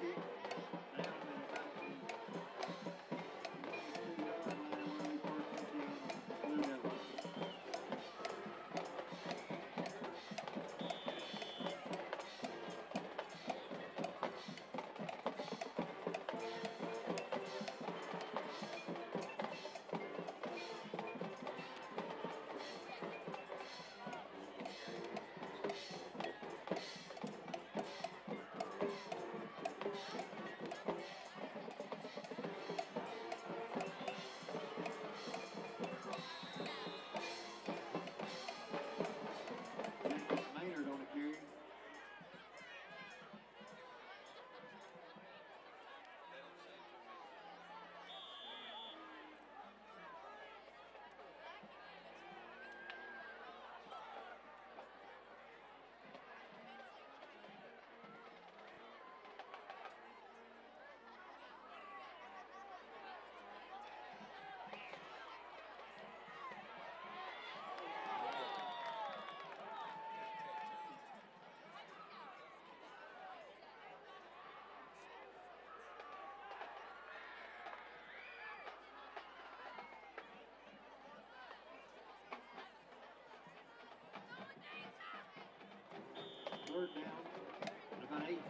kick. Down at about the 22-yard line where we first and 10, Blue Devils. Maynard on the carry. Third down, about 8.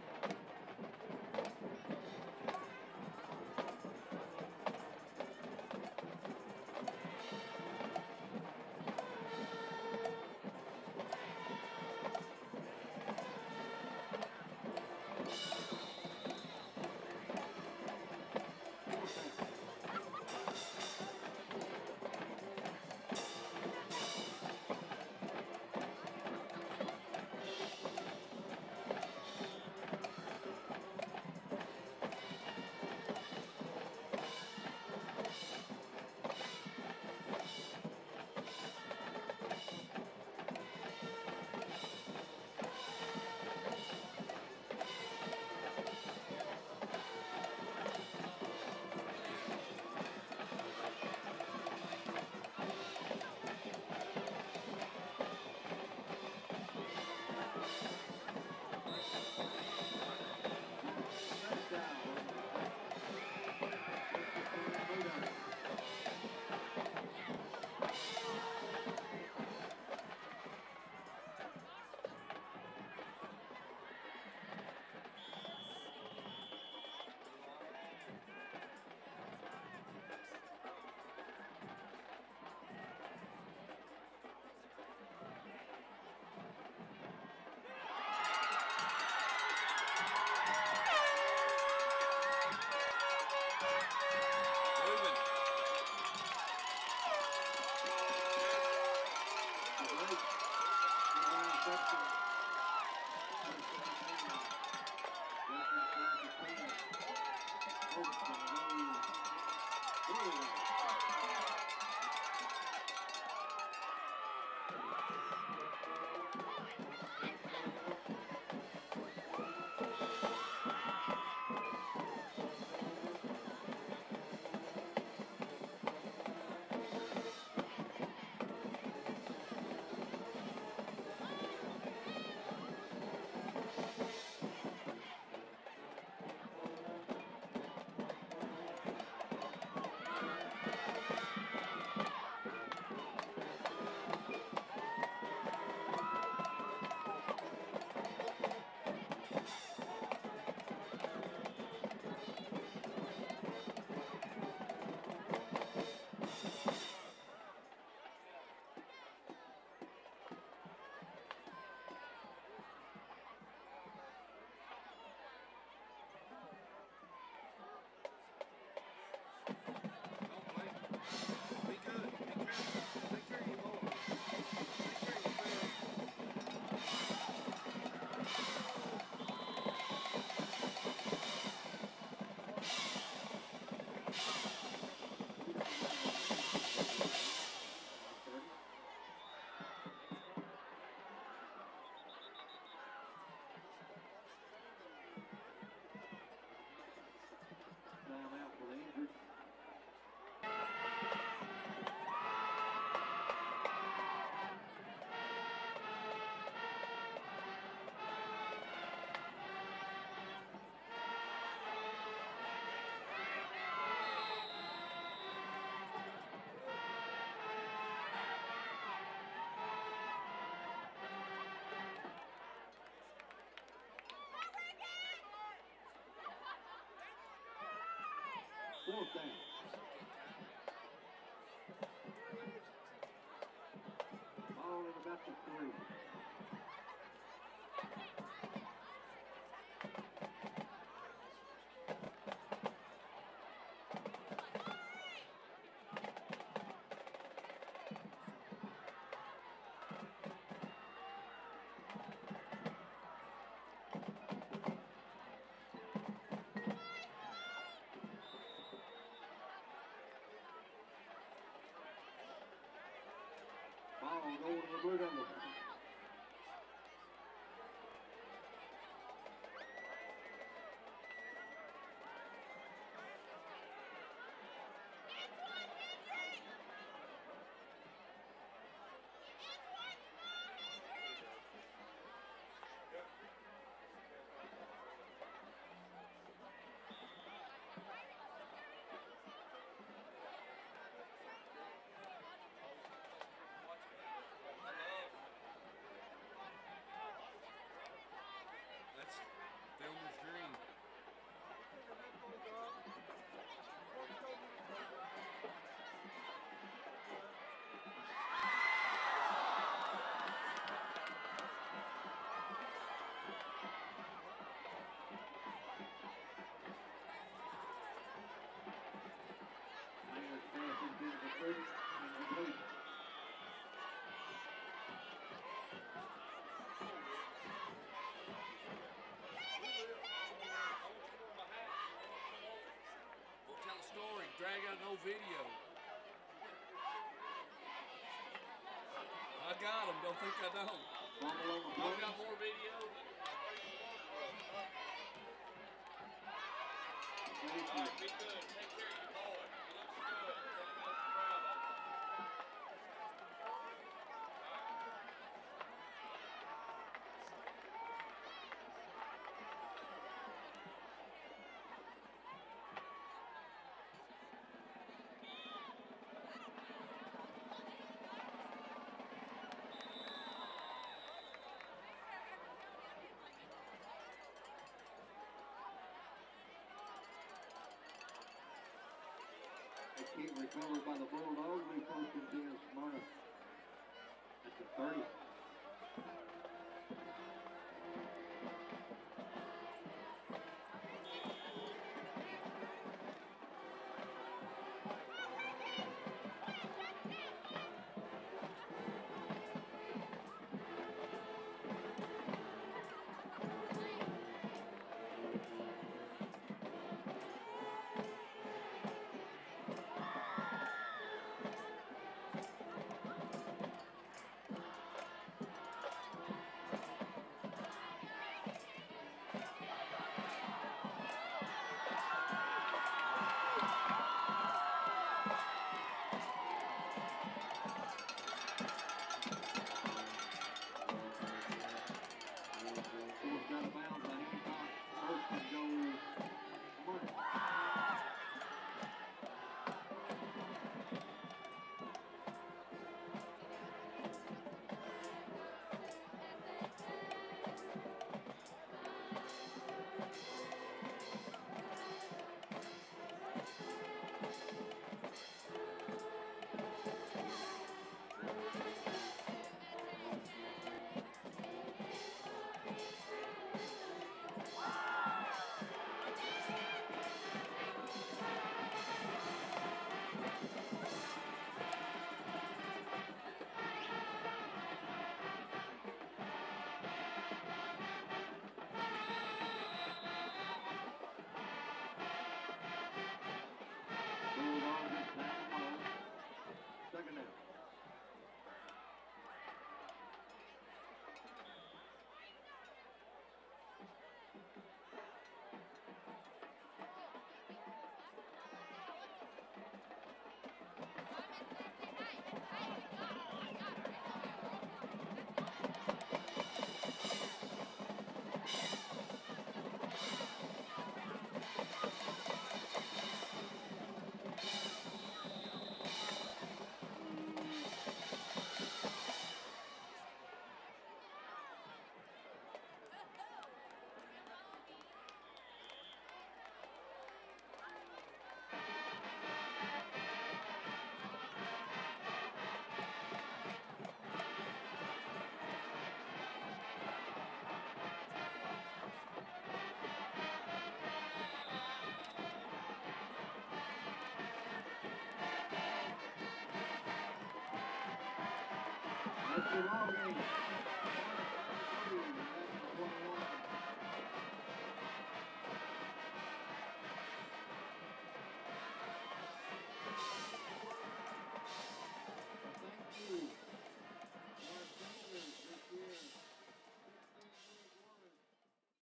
Fourth down. Ball at about the 3. Ball going to the Blue Devils. That's Filmer's dream. Myers pass intended for Chris. Incomplete. Go tell a story. Drag out no video. I got him. Don't think I don't. Fumble on the I've play. got more video. All right, be good. Take care of your boy. He looks good. Tell him else proud of him. A kick recovered by the Bulldogs. We first and 10 Smyrna at the 30. That's the wrong game.